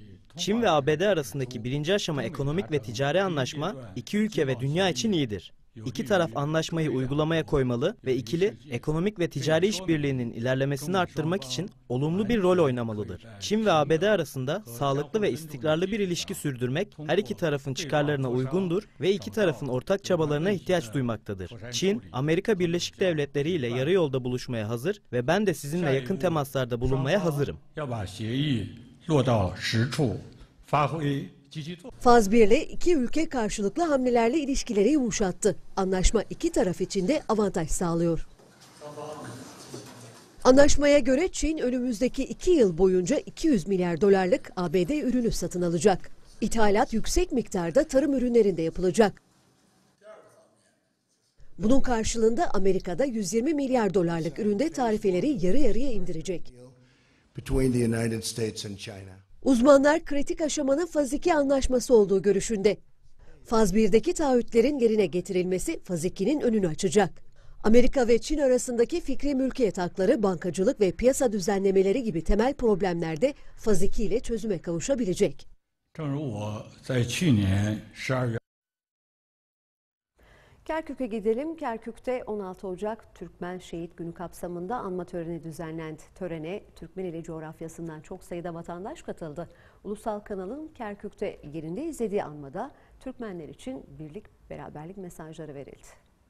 Çin ve A B D arasındaki birinci aşama ekonomik ve ticari anlaşma iki ülke ve dünya için iyidir. İki taraf anlaşmayı uygulamaya koymalı ve ikili ekonomik ve ticari işbirliğinin ilerlemesini arttırmak için olumlu bir rol oynamalıdır. Çin ve A B D arasında sağlıklı ve istikrarlı bir ilişki sürdürmek her iki tarafın çıkarlarına uygundur ve iki tarafın ortak çabalarına ihtiyaç duymaktadır. Çin, Amerika Birleşik Devletleri ile yarı yolda buluşmaya hazır ve ben de sizinle yakın temaslarda bulunmaya hazırım. Faz bir ile iki ülke karşılıklı hamlelerle ilişkileri yumuşattı. Anlaşma iki taraf için de avantaj sağlıyor. Anlaşmaya göre Çin önümüzdeki iki yıl boyunca iki yüz milyar dolarlık A B D ürünü satın alacak. İthalat yüksek miktarda tarım ürünlerinde yapılacak. Bunun karşılığında Amerika'da yüz yirmi milyar dolarlık üründe tarifeleri yarı yarıya indirecek. Uzmanlar kritik aşamanın Faz iki anlaşması olduğu görüşünde. Faz birdeki taahhütlerin yerine getirilmesi Faz ikinin önünü açacak. Amerika ve Çin arasındaki fikri mülkiyet hakları, bankacılık ve piyasa düzenlemeleri gibi temel problemlerde Faz iki ile çözüme kavuşabilecek. Kerkük'e gidelim. Kerkük'te on altı Ocak Türkmen Şehit Günü kapsamında anma töreni düzenlendi. Törene Türkmeneli coğrafyasından çok sayıda vatandaş katıldı. Ulusal kanalın Kerkük'te yerinde izlediği anmada Türkmenler için birlik, beraberlik mesajları verildi.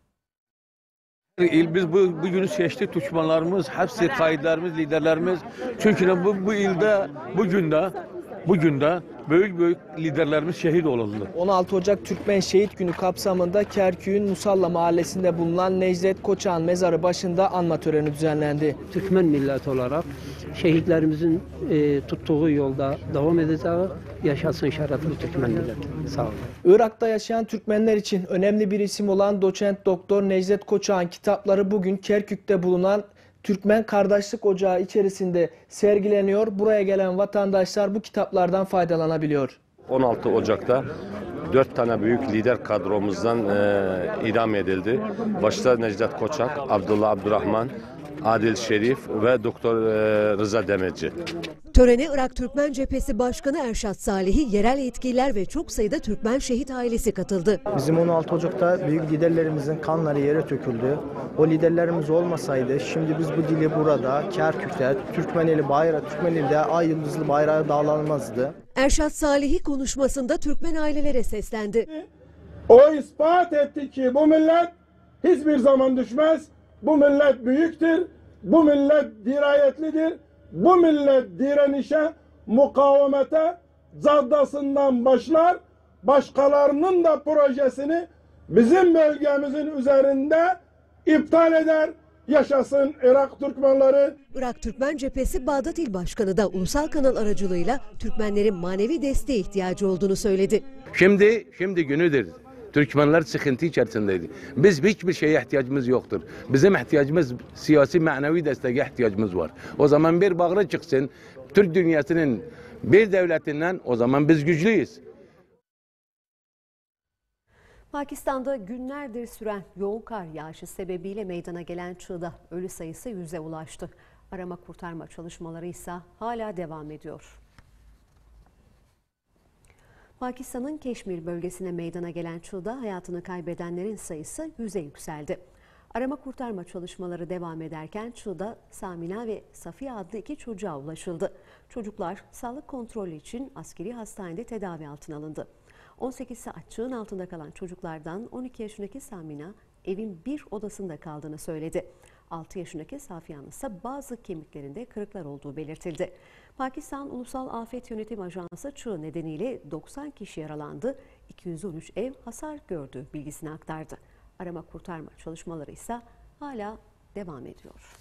İl biz bu, bu günü seçtik. Türkmenlerimiz, hepsi kayıtlarımız, liderlerimiz. Çünkü bu, bu ilde, bu günde, bu günde büyük büyük liderlerimiz şehit oldu. on altı Ocak Türkmen Şehit Günü kapsamında Kerkük'ün Musalla mahallesinde bulunan Necdet Koçak'ın mezarı başında anma töreni düzenlendi. Türkmen milleti olarak şehitlerimizin e, tuttuğu yolda devam edeceğiz. Yaşasın şerefli Türkmen milleti. Sağ olun. Irak'ta yaşayan Türkmenler için önemli bir isim olan doçent doktor Necdet Koçak'ın kitapları bugün Kerkük'te bulunan Türkmen Kardeşlik Ocağı içerisinde sergileniyor. Buraya gelen vatandaşlar bu kitaplardan faydalanabiliyor. on altı Ocak'ta dört tane büyük lider kadromuzdan e, idam edildi. Başta Necdet Koçak, Abdullah Abdurrahman, Adil Şerif ve Doktor e, Rıza Demirci. Törene Irak Türkmen Cephesi Başkanı Erşat Salih'i, yerel yetkililer ve çok sayıda Türkmen şehit ailesi katıldı. Bizim on altı Ocak'ta büyük liderlerimizin kanları yere döküldü. O liderlerimiz olmasaydı şimdi biz bu dili burada, Kerkük'te, Türkmeneli bayrağı, Türkmeneli'de ay yıldızlı bayrağı dağlanmazdı. Erşat Salih'i konuşmasında Türkmen ailelere seslendi. O ispat etti ki bu millet hiçbir zaman düşmez. Bu millet büyüktür. Bu millet dirayetlidir. Bu millet direnişe, mukavemete caddasından başlar. Başkalarının da projesini bizim bölgemizin üzerinde iptal eder. Yaşasın Irak Türkmenleri. Irak Türkmen Cephesi Bağdat İl Başkanı da ulusal kanal aracılığıyla Türkmenlerin manevi desteğe ihtiyacı olduğunu söyledi. Şimdi, şimdi günüdür. Türkmenler sıkıntı içerisindeydi. Biz hiçbir şeye ihtiyacımız yoktur. Bizim ihtiyacımız siyasi manevi desteğe ihtiyacımız var. O zaman bir bağrı çıksın. Türk dünyasının bir devletinden o zaman biz güçlüyüz. Pakistan'da günlerdir süren yoğun kar yağışı sebebiyle meydana gelen çığda ölü sayısı yüze ulaştı. Arama kurtarma çalışmaları ise hala devam ediyor. Pakistan'ın Keşmir bölgesine meydana gelen çığda hayatını kaybedenlerin sayısı yüze yükseldi. Arama kurtarma çalışmaları devam ederken çığda Samina ve Safiye adlı iki çocuğa ulaşıldı. Çocuklar sağlık kontrolü için askeri hastanede tedavi altına alındı. on sekiz saat çığın altında kalan çocuklardan on iki yaşındaki Samina evin bir odasında kaldığını söyledi. altı yaşındaki Safiye'nin ise bazı kemiklerinde kırıklar olduğu belirtildi. Pakistan Ulusal Afet Yönetim Ajansı çığ nedeniyle doksan kişi yaralandı, iki yüz on üç ev hasar gördü bilgisini aktardı. Arama kurtarma çalışmaları ise hala devam ediyor.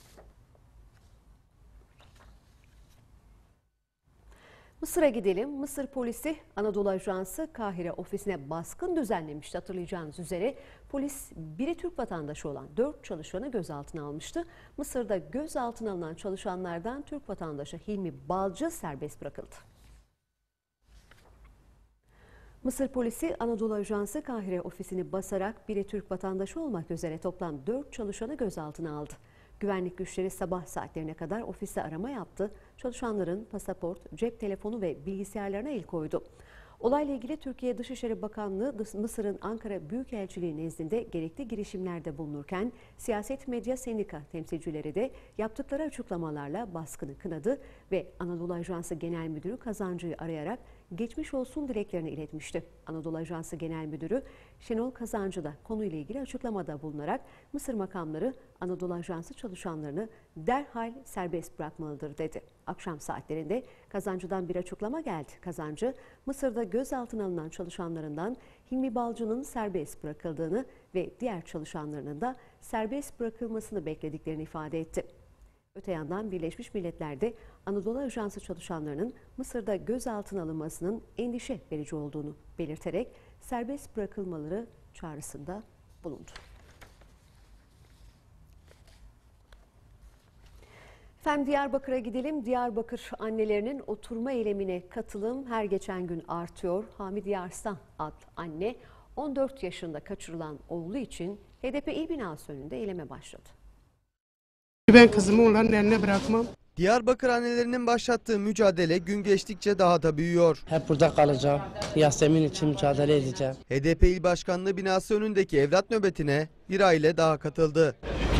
Mısır'a gidelim. Mısır polisi Anadolu Ajansı Kahire ofisine baskın düzenlemişti. Hatırlayacağınız üzere polis biri Türk vatandaşı olan dört çalışanı gözaltına almıştı. Mısır'da gözaltına alınan çalışanlardan Türk vatandaşı Hilmi Balcı serbest bırakıldı. Mısır polisi Anadolu Ajansı Kahire ofisini basarak biri Türk vatandaşı olmak üzere toplam dört çalışanı gözaltına aldı. Güvenlik güçleri sabah saatlerine kadar ofiste arama yaptı. Çalışanların pasaport, cep telefonu ve bilgisayarlarına el koydu. Olayla ilgili Türkiye Dışişleri Bakanlığı Mısır'ın Ankara Büyükelçiliği nezdinde gerekli girişimlerde bulunurken siyaset medya sendika temsilcileri de yaptıkları açıklamalarla baskını kınadı ve Anadolu Ajansı Genel Müdürü Kazancı'yı arayarak geçmiş olsun dileklerini iletmişti. Anadolu Ajansı Genel Müdürü Şenol Kazancı da konuyla ilgili açıklamada bulunarak Mısır makamları Anadolu Ajansı çalışanlarını derhal serbest bırakmalıdır dedi. Akşam saatlerinde Kazancı'dan bir açıklama geldi. Kazancı, Mısır'da gözaltına alınan çalışanlarından Hilmi Balcı'nın serbest bırakıldığını ve diğer çalışanlarının da serbest bırakılmasını beklediklerini ifade etti. Öte yandan Birleşmiş Milletler'de Anadolu Ajansı çalışanlarının Mısır'da gözaltına alınmasının endişe verici olduğunu belirterek serbest bırakılmaları çağrısında bulundu. Efendim Diyarbakır'a gidelim. Diyarbakır annelerinin oturma eylemine katılım her geçen gün artıyor. Hamidiye Arslan adlı anne on dört yaşında kaçırılan oğlu için H D P İl binası önünde eyleme başladı. Ben kızımı onların eline bırakmam. Diyarbakır annelerinin başlattığı mücadele gün geçtikçe daha da büyüyor. Hep burada kalacağım. Yasemin için mücadele edeceğim. H D P İl Başkanlığı binası önündeki evlat nöbetine bir aile daha katıldı.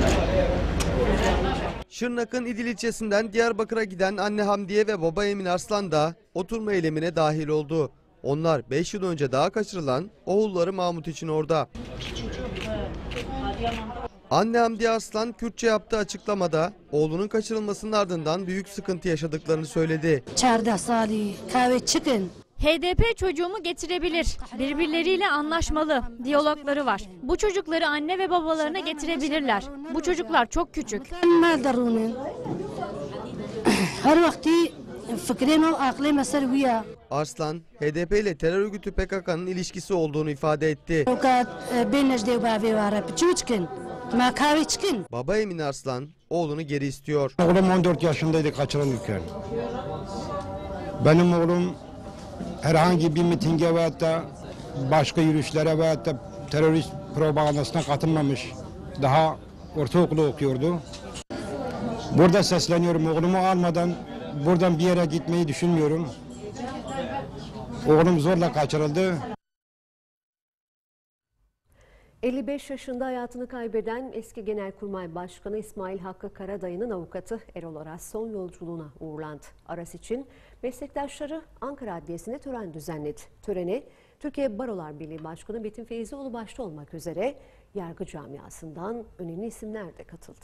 Şırnak'ın İdil ilçesinden Diyarbakır'a giden anne Hamdiye ve baba Emin Arslan da oturma eylemine dahil oldu. Onlar beş yıl önce daha kaçırılan oğulları Mahmut için orada. Anne Hamdiye Arslan Kürtçe yaptığı açıklamada oğlunun kaçırılmasının ardından büyük sıkıntı yaşadıklarını söyledi. Çarda Salih, kahve çıkın. H D P çocuğumu getirebilir. Birbirleriyle anlaşmalı. Diyalogları var. Bu çocukları anne ve babalarına getirebilirler. Bu çocuklar çok küçük. Her vakti fikrim o aklım eser huya. Arslan, H D P ile terör örgütü P K K'nın ilişkisi olduğunu ifade etti. Baba Emin Arslan oğlunu geri istiyor. Oğlum on dört yaşındaydı kaçırılırken. Benim oğlum herhangi bir mitinge veyahut da başka yürüyüşlere veyahut da terörist propagandasına katılmamış. Daha ortaokulu okuyordu. Burada sesleniyorum, oğlumu almadan buradan bir yere gitmeyi düşünmüyorum. Oğlum zorla kaçırıldı. elli beş yaşında hayatını kaybeden eski Genelkurmay Başkanı İsmail Hakkı Karadayı'nın avukatı Erol Aras son yolculuğuna uğurlandı. Aras için meslektaşları Ankara Adliyesi'nde tören düzenledi. Törene Türkiye Barolar Birliği Başkanı Metin Feyzioğlu başta olmak üzere yargı camiasından önemli isimler de katıldı.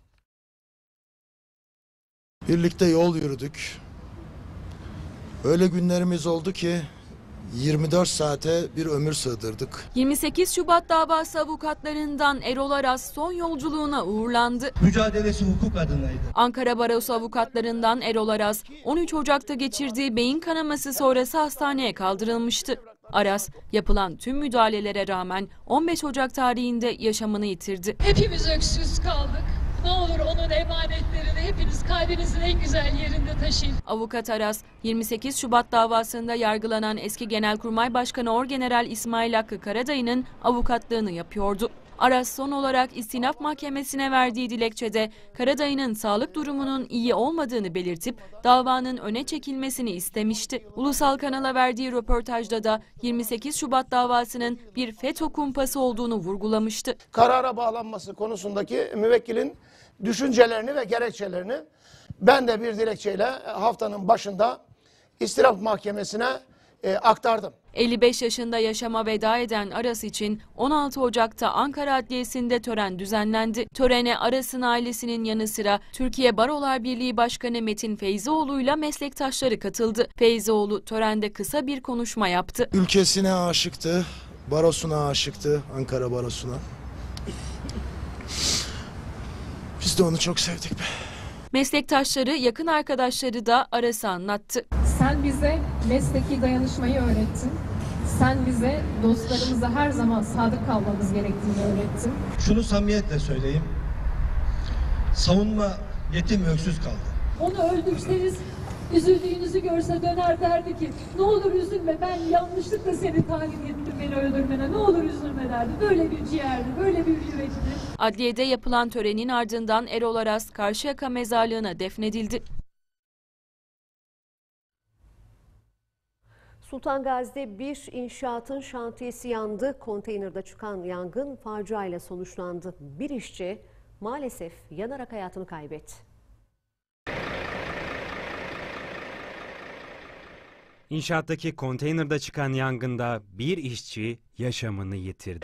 Birlikte yol yürüdük. Öyle günlerimiz oldu ki yirmi dört saate bir ömür sığdırdık. yirmi sekiz Şubat davası avukatlarından Erol Aras son yolculuğuna uğurlandı. Mücadelesi hukuk adınaydı. Ankara Barosu avukatlarından Erol Aras on üç Ocak'ta geçirdiği beyin kanaması sonrası hastaneye kaldırılmıştı. Aras yapılan tüm müdahalelere rağmen on beş Ocak tarihinde yaşamını yitirdi. Hepimiz öksüz kaldık. Ne olur onun emanetlerini hepiniz kalbinizin en güzel yerinde taşıyın. Avukat Aras, yirmi sekiz Şubat davasında yargılanan eski Genelkurmay Başkanı Orgeneral İsmail Hakkı Karadayı'nın avukatlığını yapıyordu. Aras son olarak istinaf mahkemesine verdiği dilekçede Karadayı'nın sağlık durumunun iyi olmadığını belirtip davanın öne çekilmesini istemişti. Ulusal kanala verdiği röportajda da yirmi sekiz Şubat davasının bir FETÖ kumpası olduğunu vurgulamıştı. Karara bağlanması konusundaki müvekkilin düşüncelerini ve gerekçelerini ben de bir dilekçeyle haftanın başında istinaf mahkemesine e, aktardım. elli beş yaşında yaşama veda eden Aras için on altı Ocak'ta Ankara Adliyesi'nde tören düzenlendi. Törene Aras'ın ailesinin yanı sıra Türkiye Barolar Birliği Başkanı Metin Feyzioğlu'yla meslektaşları katıldı. Feyzioğlu törende kısa bir konuşma yaptı. Ülkesine aşıktı, barosuna aşıktı, Ankara Barosu'na. Biz de onu çok sevdik be. Meslektaşları, yakın arkadaşları da Aras'ı anlattı. Sen bize mesleki dayanışmayı öğrettin. Sen bize dostlarımıza her zaman sadık kalmamız gerektiğini öğrettin. Şunu samimiyetle söyleyeyim. Savunma yetim ve öksüz kaldı. Onu öldürseniz üzüldüğünüzü görse döner derdi ki ne olur üzülme, ben yanlışlıkla seni tayin ettim beni öldürmene, ne olur üzülme derdi. Böyle bir ciğerdi, böyle bir yürekti. Adliyede yapılan törenin ardından Erol Aras Karşıyaka mezarlığına defnedildi. Sultan Gazi'de bir inşaatın şantiyesi yandı. Konteynerde çıkan yangın facia ile sonuçlandı. Bir işçi maalesef yanarak hayatını kaybetti. İnşaattaki konteynerde çıkan yangında bir işçi yaşamını yitirdi.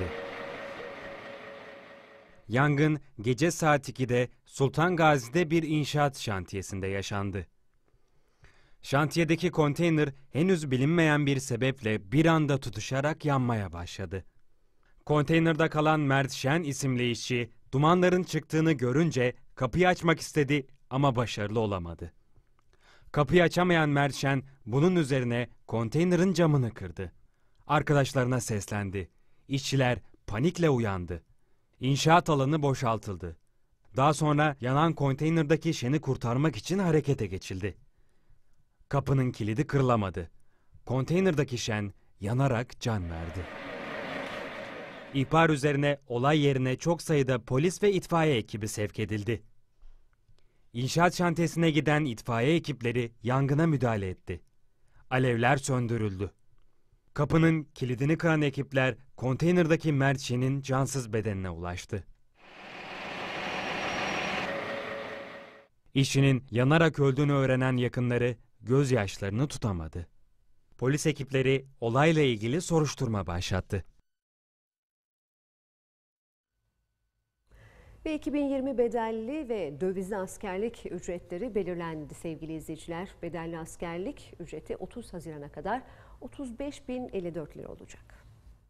Yangın gece saat ikide Sultan Gazi'de bir inşaat şantiyesinde yaşandı. Şantiyedeki konteyner henüz bilinmeyen bir sebeple bir anda tutuşarak yanmaya başladı. Konteynerde kalan Mert Şen isimli işçi dumanların çıktığını görünce kapıyı açmak istedi ama başarılı olamadı. Kapıyı açamayan Mert Şen bunun üzerine konteynerin camını kırdı. Arkadaşlarına seslendi. İşçiler panikle uyandı. İnşaat alanı boşaltıldı. Daha sonra yanan konteynerdaki Şen'i kurtarmak için harekete geçildi. Kapının kilidi kırılamadı. Konteynerdaki Şen yanarak can verdi. İhbar üzerine olay yerine çok sayıda polis ve itfaiye ekibi sevk edildi. İnşaat şantiyesine giden itfaiye ekipleri yangına müdahale etti. Alevler söndürüldü. Kapının kilidini kıran ekipler konteynerdaki Mert Şen'in cansız bedenine ulaştı. İşçinin yanarak öldüğünü öğrenen yakınları gözyaşlarını tutamadı. Polis ekipleri olayla ilgili soruşturma başlattı. Ve iki bin yirmi bedelli ve dövizli askerlik ücretleri belirlendi sevgili izleyiciler. Bedelli askerlik ücreti otuz Haziran'a kadar otuz beş bin elli dört lira olacak.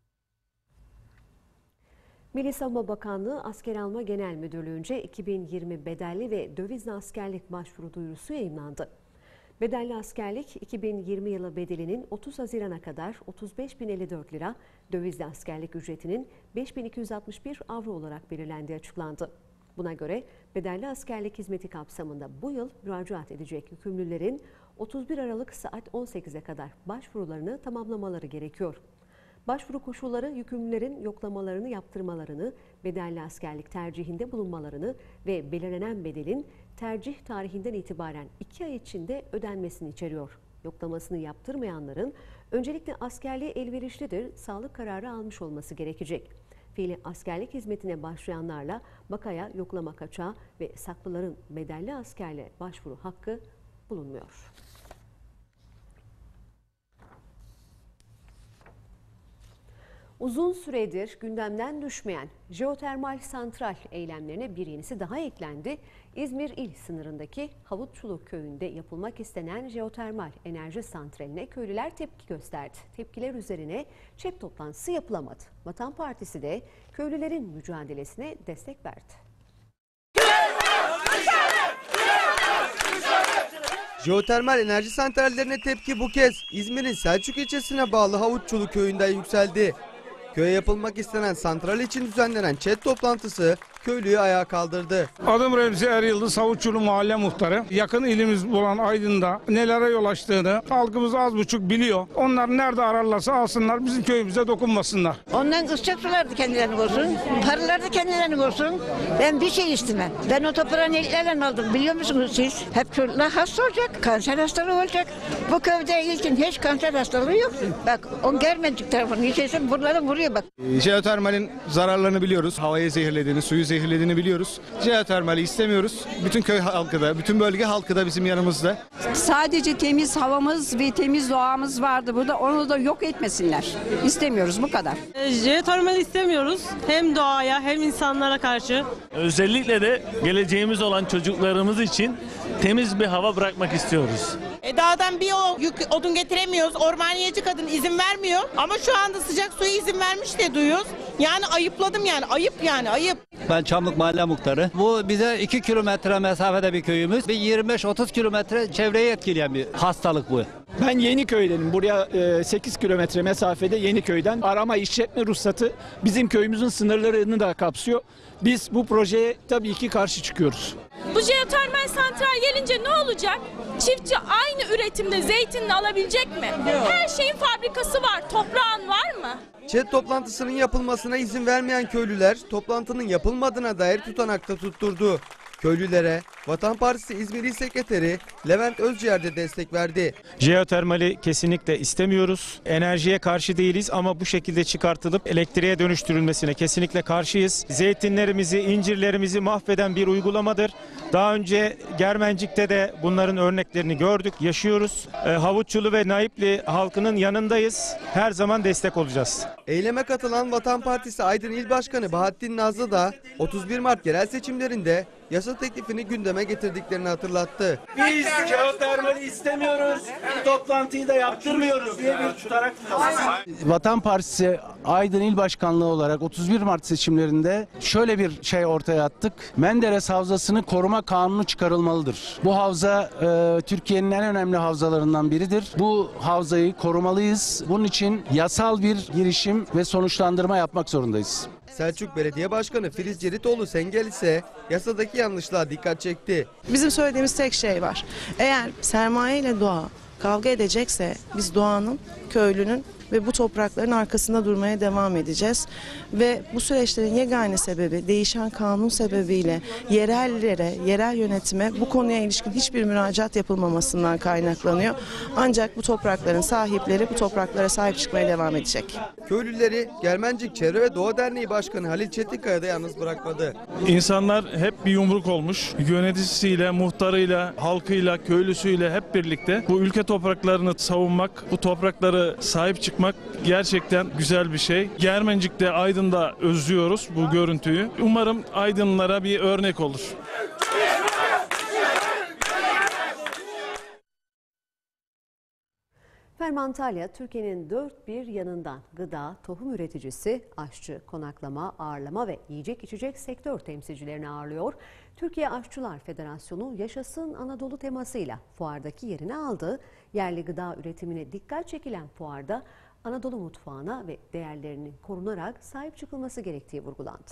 Milli Savunma Bakanlığı Asker Alma Genel Müdürlüğü'nce iki bin yirmi bedelli ve dövizli askerlik başvuru duyurusu yayımlandı. Bedelli askerlik iki bin yirmi yılı bedelinin otuz Haziran'a kadar otuz beş bin elli dört lira, dövizli askerlik ücretinin beş bin iki yüz altmış bir avro olarak belirlendiği açıklandı. Buna göre bedelli askerlik hizmeti kapsamında bu yıl müracaat edecek yükümlülerin otuz bir Aralık saat on sekize kadar başvurularını tamamlamaları gerekiyor. Başvuru koşulları yükümlülerin yoklamalarını yaptırmalarını, bedelli askerlik tercihinde bulunmalarını ve belirlenen bedelin tercih tarihinden itibaren iki ay içinde ödenmesini içeriyor. Yoklamasını yaptırmayanların öncelikle askerliğe elverişlidir, sağlık kararı almış olması gerekecek. Fiili askerlik hizmetine başlayanlarla bakaya, yoklama kaçağı ve saklıların bedelli askerle başvuru hakkı bulunmuyor. Uzun süredir gündemden düşmeyen jeotermal santral eylemlerine bir yenisi daha eklendi. İzmir il sınırındaki Havutçuluk köyünde yapılmak istenen jeotermal enerji santraline köylüler tepki gösterdi. Tepkiler üzerine ÇED toplantısı yapılamadı. Vatan Partisi de köylülerin mücadelesine destek verdi. Jeotermal enerji santrallerine tepki bu kez İzmir'in Selçuk ilçesine bağlı Havutçuluk köyünden yükseldi. Köye yapılmak istenen santral için düzenlenen ÇED toplantısı köylüyü ayağa kaldırdı. Adım Remzi Er Yıldız, Havutçuluk mahalle muhtarı. Yakın ilimiz olan Aydın'da nelere yol açtığını halkımız az buçuk biliyor. Onlar nerede ararlarsa alsınlar, bizim köyümüze dokunmasınlar. Ondan ıscak sular da kendilerini olsun, paralar da kendilerini olsun. Ben bir şey istemem. Ben o toprağı nelerle aldım biliyor musunuz siz? Hep köylüler hasta olacak, kanser hastalığı olacak. Bu köyde ilkin hiç kanser hastalığı yok. Bak o Germencik tarafının içerisinde buralara vuruyor bak. Jeotermalin zararlarını biliyoruz. Havayı zehirlediğini, suyu zehirlediğini biliyoruz. Jeotermali istemiyoruz. Bütün köy halkı da, bütün bölge halkı da bizim yanımızda. Sadece temiz havamız ve temiz doğamız vardı burada. Onu da yok etmesinler. İstemiyoruz, bu kadar. Jeotermal istemiyoruz. Hem doğaya hem insanlara karşı. Özellikle de geleceğimiz olan çocuklarımız için temiz bir hava bırakmak istiyoruz. E, dağdan bir o yük odun getiremiyoruz. Ormaniyeci kadın izin vermiyor. Ama şu anda sıcak suya izin vermiş de duyuyoruz. Yani ayıpladım yani. Ayıp yani ayıp. Ben Çamlık Mahalle Muhtarı. Bu bize iki kilometre mesafede bir köyümüz. Bir yirmi beş otuz kilometre çevreyi etkileyen bir hastalık bu. Ben Yeniköy'denim. Buraya sekiz kilometre mesafede Yeniköy'den arama işletme ruhsatı bizim köyümüzün sınırlarını da kapsıyor. Biz bu projeye tabii ki karşı çıkıyoruz. Bu jeotermal santral gelince ne olacak? Çiftçi aynı üretimde zeytinini alabilecek mi? Her şeyin fabrikası var, toprağın var mı? ÇED toplantısının yapılmasına izin vermeyen köylüler toplantının yapılmadığına dair tutanakta tutturdu. Köylülere Vatan Partisi İzmir İl Sekreteri Levent Özciğer de destek verdi. Jeotermali kesinlikle istemiyoruz. Enerjiye karşı değiliz ama bu şekilde çıkartılıp elektriğe dönüştürülmesine kesinlikle karşıyız. Zeytinlerimizi, incirlerimizi mahveden bir uygulamadır. Daha önce Germencik'te de bunların örneklerini gördük, yaşıyoruz. E, Havuççulu ve Naipli halkının yanındayız. Her zaman destek olacağız. Eyleme katılan Vatan Partisi Aydın İl Başkanı Bahattin Nazlı da otuz bir Mart yerel seçimlerinde yasa teklifini gündeme getirdiklerini hatırlattı. Biz jeotermali istemiyoruz, toplantıyı da yaptırmıyoruz diye bir tutarak. Vatan Partisi Aydın İl Başkanlığı olarak otuz bir Mart seçimlerinde şöyle bir şey ortaya attık. Menderes Havzası'nı koruma kanunu çıkarılmalıdır. Bu havza e, Türkiye'nin en önemli havzalarından biridir. Bu havzayı korumalıyız. Bunun için yasal bir girişim ve sonuçlandırma yapmak zorundayız. Selçuk Belediye Başkanı Filiz Ceritoğlu Sengel ise yasadaki yanlışlığa dikkat çekti. Bizim söylediğimiz tek şey var. Eğer sermaye ile doğa kavga edecekse biz doğanın, köylünün ve bu toprakların arkasında durmaya devam edeceğiz. Ve bu süreçlerin yegane sebebi değişen kanun sebebiyle yerellere, yerel yönetime bu konuya ilişkin hiçbir müracaat yapılmamasından kaynaklanıyor. Ancak bu toprakların sahipleri bu topraklara sahip çıkmaya devam edecek. Köylüleri Germencik Çevre ve Doğa Derneği Başkanı Halil Çetinkaya da yalnız bırakmadı. İnsanlar hep bir yumruk olmuş. Yöneticisiyle, muhtarıyla, halkıyla, köylüsüyle hep birlikte bu ülke topraklarını savunmak, bu toprakları sahip çıkmak gerçekten güzel bir şey. Germencik'te, Aydın'da özlüyoruz bu görüntüyü. Umarım Aydınlara bir örnek olur. Fermi Antalya, Türkiye'nin dört bir yanından gıda, tohum üreticisi, aşçı, konaklama, ağırlama ve yiyecek içecek sektör temsilcilerini ağırlıyor. Türkiye Aşçılar Federasyonu Yaşasın Anadolu temasıyla fuardaki yerini aldı. Yerli gıda üretimine dikkat çekilen fuarda Anadolu mutfağına ve değerlerinin korunarak sahip çıkılması gerektiği vurgulandı.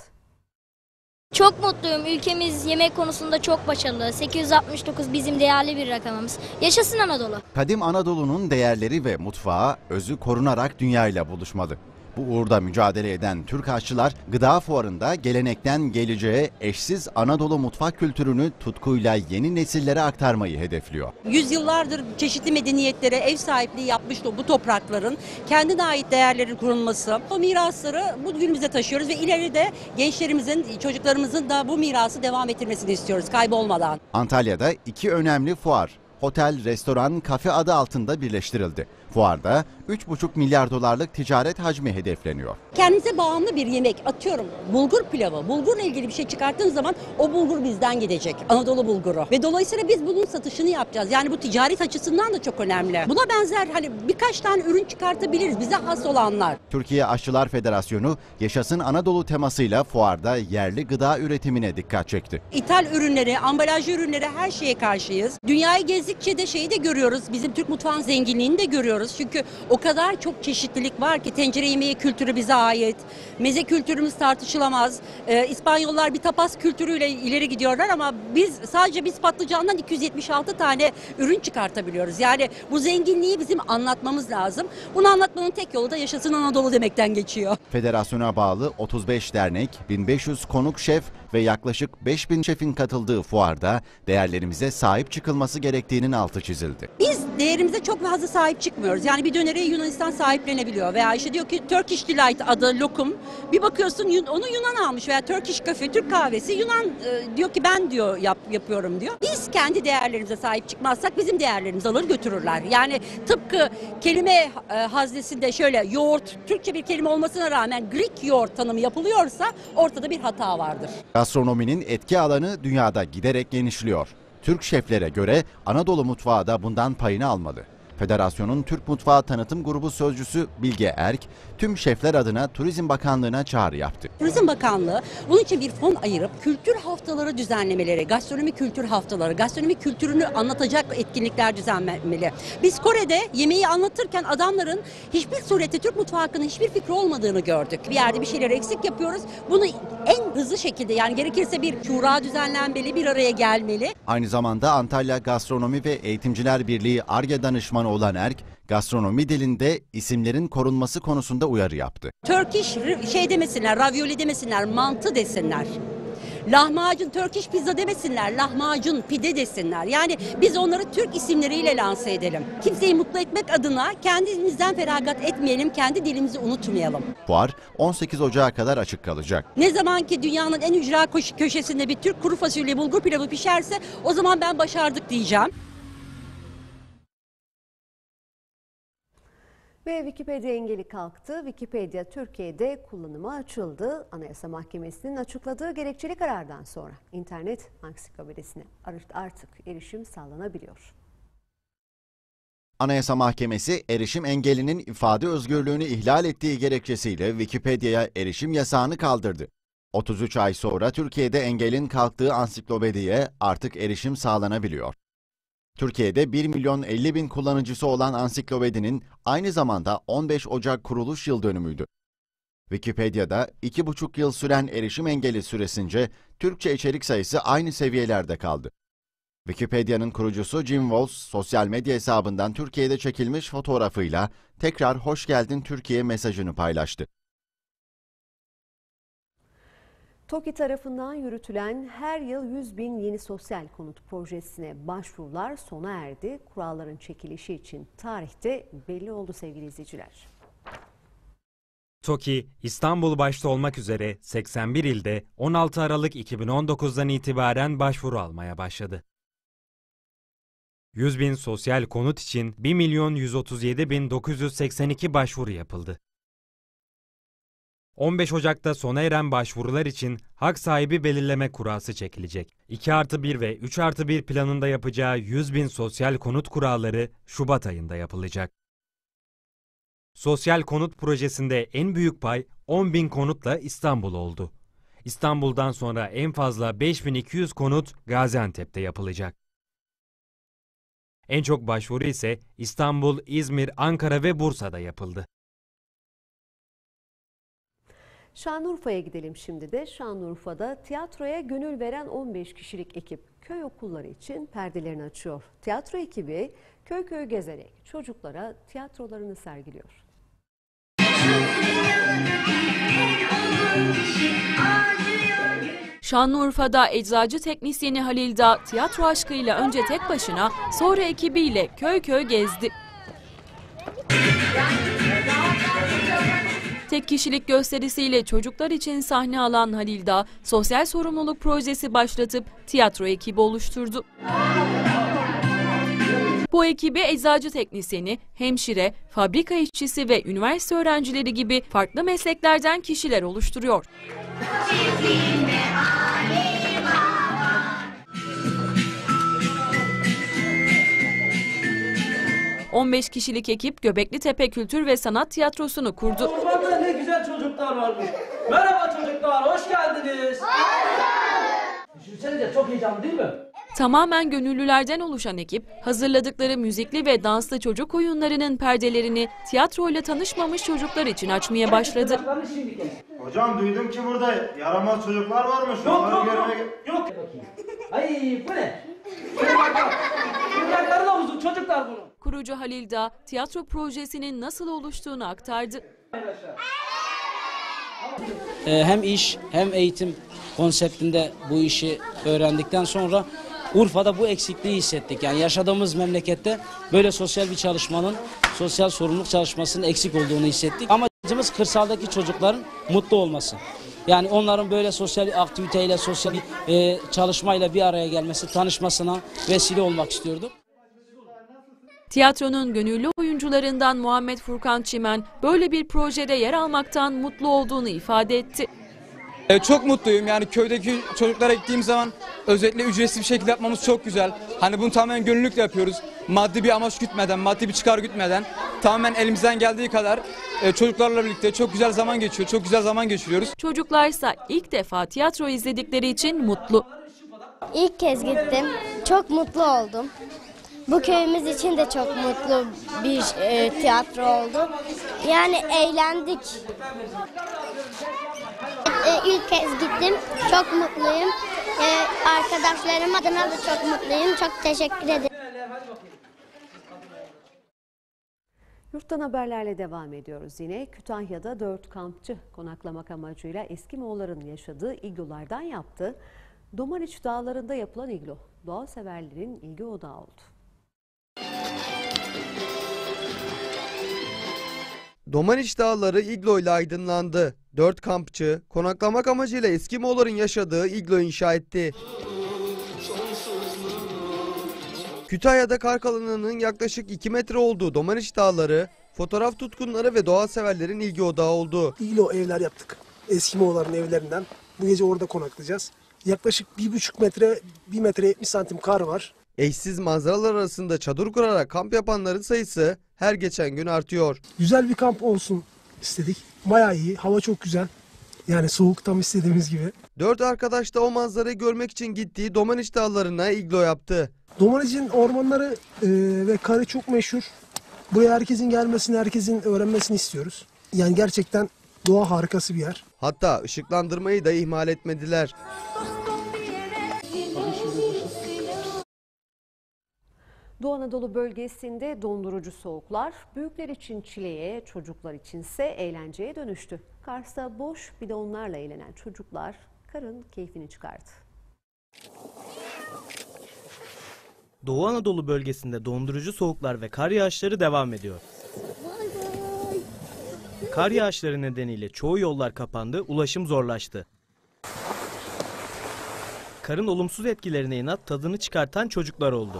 Çok mutluyum. Ülkemiz yemek konusunda çok başarılı. sekiz yüz altmış dokuz bizim değerli bir rakamımız. Yaşasın Anadolu. Kadim Anadolu'nun değerleri ve mutfağı özü korunarak dünyayla buluşmalı. Bu uğurda mücadele eden Türk aşçılar gıda fuarında gelenekten geleceğe eşsiz Anadolu mutfak kültürünü tutkuyla yeni nesillere aktarmayı hedefliyor. Yüzyıllardır çeşitli medeniyetlere ev sahipliği yapmış bu toprakların kendine ait değerlerin korunması, o mirasları bu günümüze taşıyoruz ve ileride gençlerimizin, çocuklarımızın da bu mirası devam ettirmesini istiyoruz kaybolmadan. Antalya'da iki önemli fuar, otel, restoran, kafe adı altında birleştirildi. Fuarda üç buçuk milyar dolarlık ticaret hacmi hedefleniyor. Kendimize bağımlı bir yemek, atıyorum bulgur pilavı, bulgurla ilgili bir şey çıkarttığın zaman o bulgur bizden gidecek. Anadolu bulguru. Ve dolayısıyla biz bunun satışını yapacağız. Yani bu ticaret açısından da çok önemli. Buna benzer hani birkaç tane ürün çıkartabiliriz bize has olanlar. Türkiye Aşçılar Federasyonu Yaşasın Anadolu temasıyla fuarda yerli gıda üretimine dikkat çekti. İthal ürünleri, ambalajlı ürünleri her şeye karşıyız. Dünyayı gezdikçe de şeyi de görüyoruz. Bizim Türk mutfağın zenginliğini de görüyoruz. Çünkü o kadar çok çeşitlilik var ki tencere yemeği kültürü bize ait. Meze kültürümüz tartışılamaz. Ee, İspanyollar bir tapas kültürüyle ileri gidiyorlar ama biz sadece biz patlıcandan iki yüz yetmiş altı tane ürün çıkartabiliyoruz. Yani bu zenginliği bizim anlatmamız lazım. Bunu anlatmanın tek yolu da Yaşasın Anadolu demekten geçiyor. Federasyona bağlı otuz beş dernek, bin beş yüz konuk şef ve yaklaşık beş bin şefin katıldığı fuarda değerlerimize sahip çıkılması gerektiğinin altı çizildi. Biz değerimize çok fazla sahip çıkmıyoruz. Yani bir dönere Yunanistan sahiplenebiliyor veya işte diyor ki Turkish Delight adı lokum. Bir bakıyorsun onu Yunan almış veya Turkish Cafe, Türk kahvesi Yunan e, diyor ki ben diyor yap, yapıyorum diyor. Biz kendi değerlerimize sahip çıkmazsak bizim değerlerimizi alır götürürler. Yani tıpkı kelime e, haznesinde şöyle yoğurt, Türkçe bir kelime olmasına rağmen Greek yoğurt tanımı yapılıyorsa ortada bir hata vardır. Gastronominin etki alanı dünyada giderek genişliyor. Türk şeflere göre Anadolu mutfağı da bundan payını almalı. Federasyonun Türk Mutfağı Tanıtım Grubu Sözcüsü Bilge Erk, tüm şefler adına Turizm Bakanlığı'na çağrı yaptı. Turizm Bakanlığı bunun için bir fon ayırıp kültür haftaları düzenlemeleri, gastronomi kültür haftaları, gastronomi kültürünü anlatacak etkinlikler düzenlemeli. Biz Kore'de yemeği anlatırken adamların hiçbir surette Türk mutfağı hakkında hiçbir fikri olmadığını gördük. Bir yerde bir şeyler eksik yapıyoruz. Bunu en hızlı şekilde yani gerekirse bir şura düzenlenmeli, bir araya gelmeli. Aynı zamanda Antalya Gastronomi ve Eğitimciler Birliği Ar-Ge danışmanı olan Erk, gastronomi dilinde isimlerin korunması konusunda uyarı yaptı. Turkish şey demesinler, ravioli demesinler, mantı desinler. Lahmacun, Turkish pizza demesinler, lahmacun, pide desinler. Yani biz onları Türk isimleriyle lanse edelim. Kimseyi mutlu etmek adına kendimizden feragat etmeyelim, kendi dilimizi unutmayalım. Fuar on sekiz Ocağı kadar açık kalacak. Ne zaman ki dünyanın en ücra köşesinde bir Türk kuru fasulye bulgur pilavı pişerse o zaman ben başardık diyeceğim. Ve Wikipedia engeli kalktı. Wikipedia Türkiye'de kullanıma açıldı. Anayasa Mahkemesi'nin açıkladığı gerekçeli karardan sonra internet ansiklopedisine artık erişim sağlanabiliyor. Anayasa Mahkemesi erişim engelinin ifade özgürlüğünü ihlal ettiği gerekçesiyle Wikipedia'ya erişim yasağını kaldırdı. otuz üç ay sonra Türkiye'de engelin kalktığı ansiklopediye artık erişim sağlanabiliyor. Türkiye'de bir milyon elli bin kullanıcısı olan ansiklopedinin aynı zamanda on beş Ocak kuruluş yıl dönümüydü. Wikipedia'da iki buçuk yıl süren erişim engeli süresince Türkçe içerik sayısı aynı seviyelerde kaldı. Wikipedia'nın kurucusu Jim Walls, sosyal medya hesabından Türkiye'de çekilmiş fotoğrafıyla tekrar "Hoş geldin Türkiye" mesajını paylaştı. TOKİ tarafından yürütülen her yıl yüz bin yeni sosyal konut projesine başvurular sona erdi. Kuralların çekilişi için tarihte belli oldu sevgili izleyiciler. TOKİ, İstanbul başta olmak üzere seksen bir ilde on altı Aralık iki bin on dokuz'dan itibaren başvuru almaya başladı. yüz bin sosyal konut için bir milyon yüz otuz yedi bin dokuz yüz seksen iki başvuru yapıldı. on beş Ocak'ta sona eren başvurular için hak sahibi belirleme kurası çekilecek. iki artı bir ve üç artı bir planında yapacağı yüz bin sosyal konut kuralları Şubat ayında yapılacak. Sosyal konut projesinde en büyük pay on bin konutla İstanbul oldu. İstanbul'dan sonra en fazla beş bin iki yüz konut Gaziantep'te yapılacak. En çok başvuru ise İstanbul, İzmir, Ankara ve Bursa'da yapıldı. Şanlıurfa'ya gidelim şimdi de. Şanlıurfa'da tiyatroya gönül veren on beş kişilik ekip köy okulları için perdelerini açıyor. Tiyatro ekibi köy köy gezerek çocuklara tiyatrolarını sergiliyor. Şanlıurfa'da eczacı teknisyeni Halil Dağ tiyatro aşkıyla önce tek başına sonra ekibiyle köy köy gezdi. Tek kişilik gösterisiyle çocuklar için sahne alan Halil Dağ, sosyal sorumluluk projesi başlatıp tiyatro ekibi oluşturdu. Bu ekibi eczacı teknisyeni, hemşire, fabrika işçisi ve üniversite öğrencileri gibi farklı mesleklerden kişiler oluşturuyor. on beş kişilik ekip Göbeklitepe Kültür ve Sanat Tiyatrosu'nu kurdu. Ormanda ne güzel çocuklar varmış. Merhaba çocuklar, hoş geldiniz. Düşünsenize, çok heyecanlı değil mi? Tamamen gönüllülerden oluşan ekip, hazırladıkları müzikli ve danslı çocuk oyunlarının perdelerini tiyatroyla tanışmamış çocuklar için açmaya başladı. Hocam duydum ki burada yaramaz çocuklar varmış. Yok yok yok. Yok. Ay bu ne? Çocuklar havuzu, çocuklar bunu. Kurucu Halil Dağ, tiyatro projesinin nasıl oluştuğunu aktardı. Hem iş hem eğitim konseptinde bu işi öğrendikten sonra Urfa'da bu eksikliği hissettik. Yani yaşadığımız memlekette böyle sosyal bir çalışmanın, sosyal sorumluluk çalışmasının eksik olduğunu hissettik. Amacımız kırsaldaki çocukların mutlu olması. Yani onların böyle sosyal bir aktiviteyle, sosyal bir e, çalışmayla bir araya gelmesi, tanışmasına vesile olmak istiyorduk. Tiyatronun gönüllü oyuncularından Muhammed Furkan Çimen böyle bir projede yer almaktan mutlu olduğunu ifade etti. Ee, çok mutluyum. Yani köydeki çocuklara gittiğim zaman özellikle ücretsiz bir şekilde yapmamız çok güzel. Hani bunu tamamen gönüllülükle yapıyoruz. Maddi bir amaç gütmeden, maddi bir çıkar gütmeden tamamen elimizden geldiği kadar e, çocuklarla birlikte çok güzel zaman geçiyor. Çok güzel zaman geçiriyoruz. Çocuklarsa ilk defa tiyatro izledikleri için mutlu. İlk kez gittim. Çok mutlu oldum. Bu köyümüz için de çok mutlu bir e, tiyatro oldu. Yani eğlendik. E, ilk kez gittim. Çok mutluyum. E, arkadaşlarım adına da çok mutluyum. Çok teşekkür ederim. Yurttan haberlerle devam ediyoruz yine. Kütahya'da dört kampçı konaklamak amacıyla Eskimoğulların yaşadığı iglolardan yaptı. Domaniç Dağları'nda yapılan iglo, doğa severlerin ilgi odağı oldu. Domaniç Dağları iglo ile aydınlandı. Dört kampçı konaklamak amacıyla Eskimoğulların yaşadığı iglo inşa etti. Kütahya'da kar kalınlığının yaklaşık iki metre olduğu Domaniç Dağları, fotoğraf tutkunları ve doğa severlerin ilgi odağı oldu. İglo evler yaptık. Eskimoğulların evlerinden. Bu gece orada konaklayacağız. Yaklaşık bir buçuk metre, bir metre yetmiş santim kar var. Eşsiz manzaralar arasında çadır kurarak kamp yapanların sayısı her geçen gün artıyor. Güzel bir kamp olsun istedik. Bayağı iyi. Hava çok güzel. Yani soğuk tam istediğimiz gibi. Dört arkadaş da o manzarayı görmek için gittiği Domaniç Dağları'na iglo yaptı. Domaniç'in ormanları e, ve karı çok meşhur. Buraya herkesin gelmesini, herkesin öğrenmesini istiyoruz. Yani gerçekten doğa harikası bir yer. Hatta ışıklandırmayı da ihmal etmediler. Doğu Anadolu bölgesinde dondurucu soğuklar büyükler için çileye, çocuklar içinse eğlenceye dönüştü. Kars'ta boş bidonlarla eğlenen çocuklar karın keyfini çıkardı. Doğu Anadolu bölgesinde dondurucu soğuklar ve kar yağışları devam ediyor. Kar yağışları nedeniyle çoğu yollar kapandı, ulaşım zorlaştı. Karın olumsuz etkilerine inat tadını çıkartan çocuklar oldu.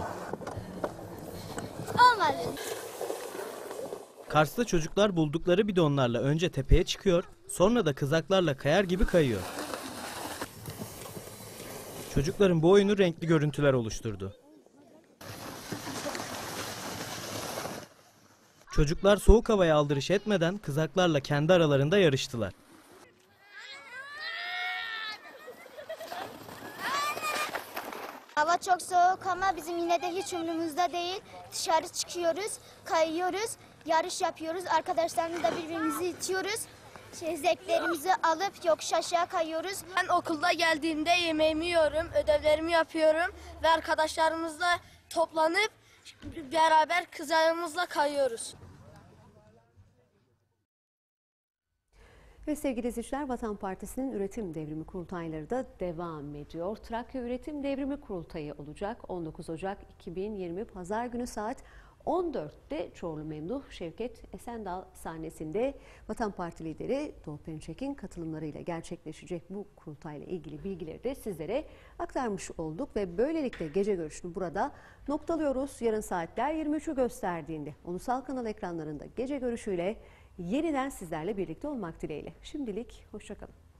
Kars'ta çocuklar buldukları bidonlarla önce tepeye çıkıyor, sonra da kızaklarla kayar gibi kayıyor. Çocukların bu oyunu renkli görüntüler oluşturdu. Çocuklar soğuk havaya aldırış etmeden kızaklarla kendi aralarında yarıştılar. Hava çok soğuk ama bizim yine de hiç umurumuzda değil. Dışarı çıkıyoruz, kayıyoruz, yarış yapıyoruz. Arkadaşlarımızla birbirimizi itiyoruz. Şey, zevklerimizi alıp yokuş aşağı kayıyoruz. Ben okulda geldiğimde yemeğimi yiyorum, ödevlerimi yapıyorum ve arkadaşlarımızla toplanıp beraber kızağımızla kayıyoruz. Ve sevgili izleyiciler, Vatan Partisi'nin Üretim Devrimi Kurultayları da devam ediyor. Trakya Üretim Devrimi Kurultayı olacak. on dokuz Ocak iki bin yirmi Pazar günü saat on dörtte Çorlu Memduh Şevket Esendal sahnesinde Vatan Parti lideri Doğu Perinçek'in katılımlarıyla gerçekleşecek bu kurultayla ilgili bilgileri de sizlere aktarmış olduk ve böylelikle gece görüşünü burada noktalıyoruz. Yarın saatler yirmi üçü gösterdiğinde Ulusal Kanal ekranlarında gece görüşüyle yeniden sizlerle birlikte olmak dileğiyle. Şimdilik hoşça kalın.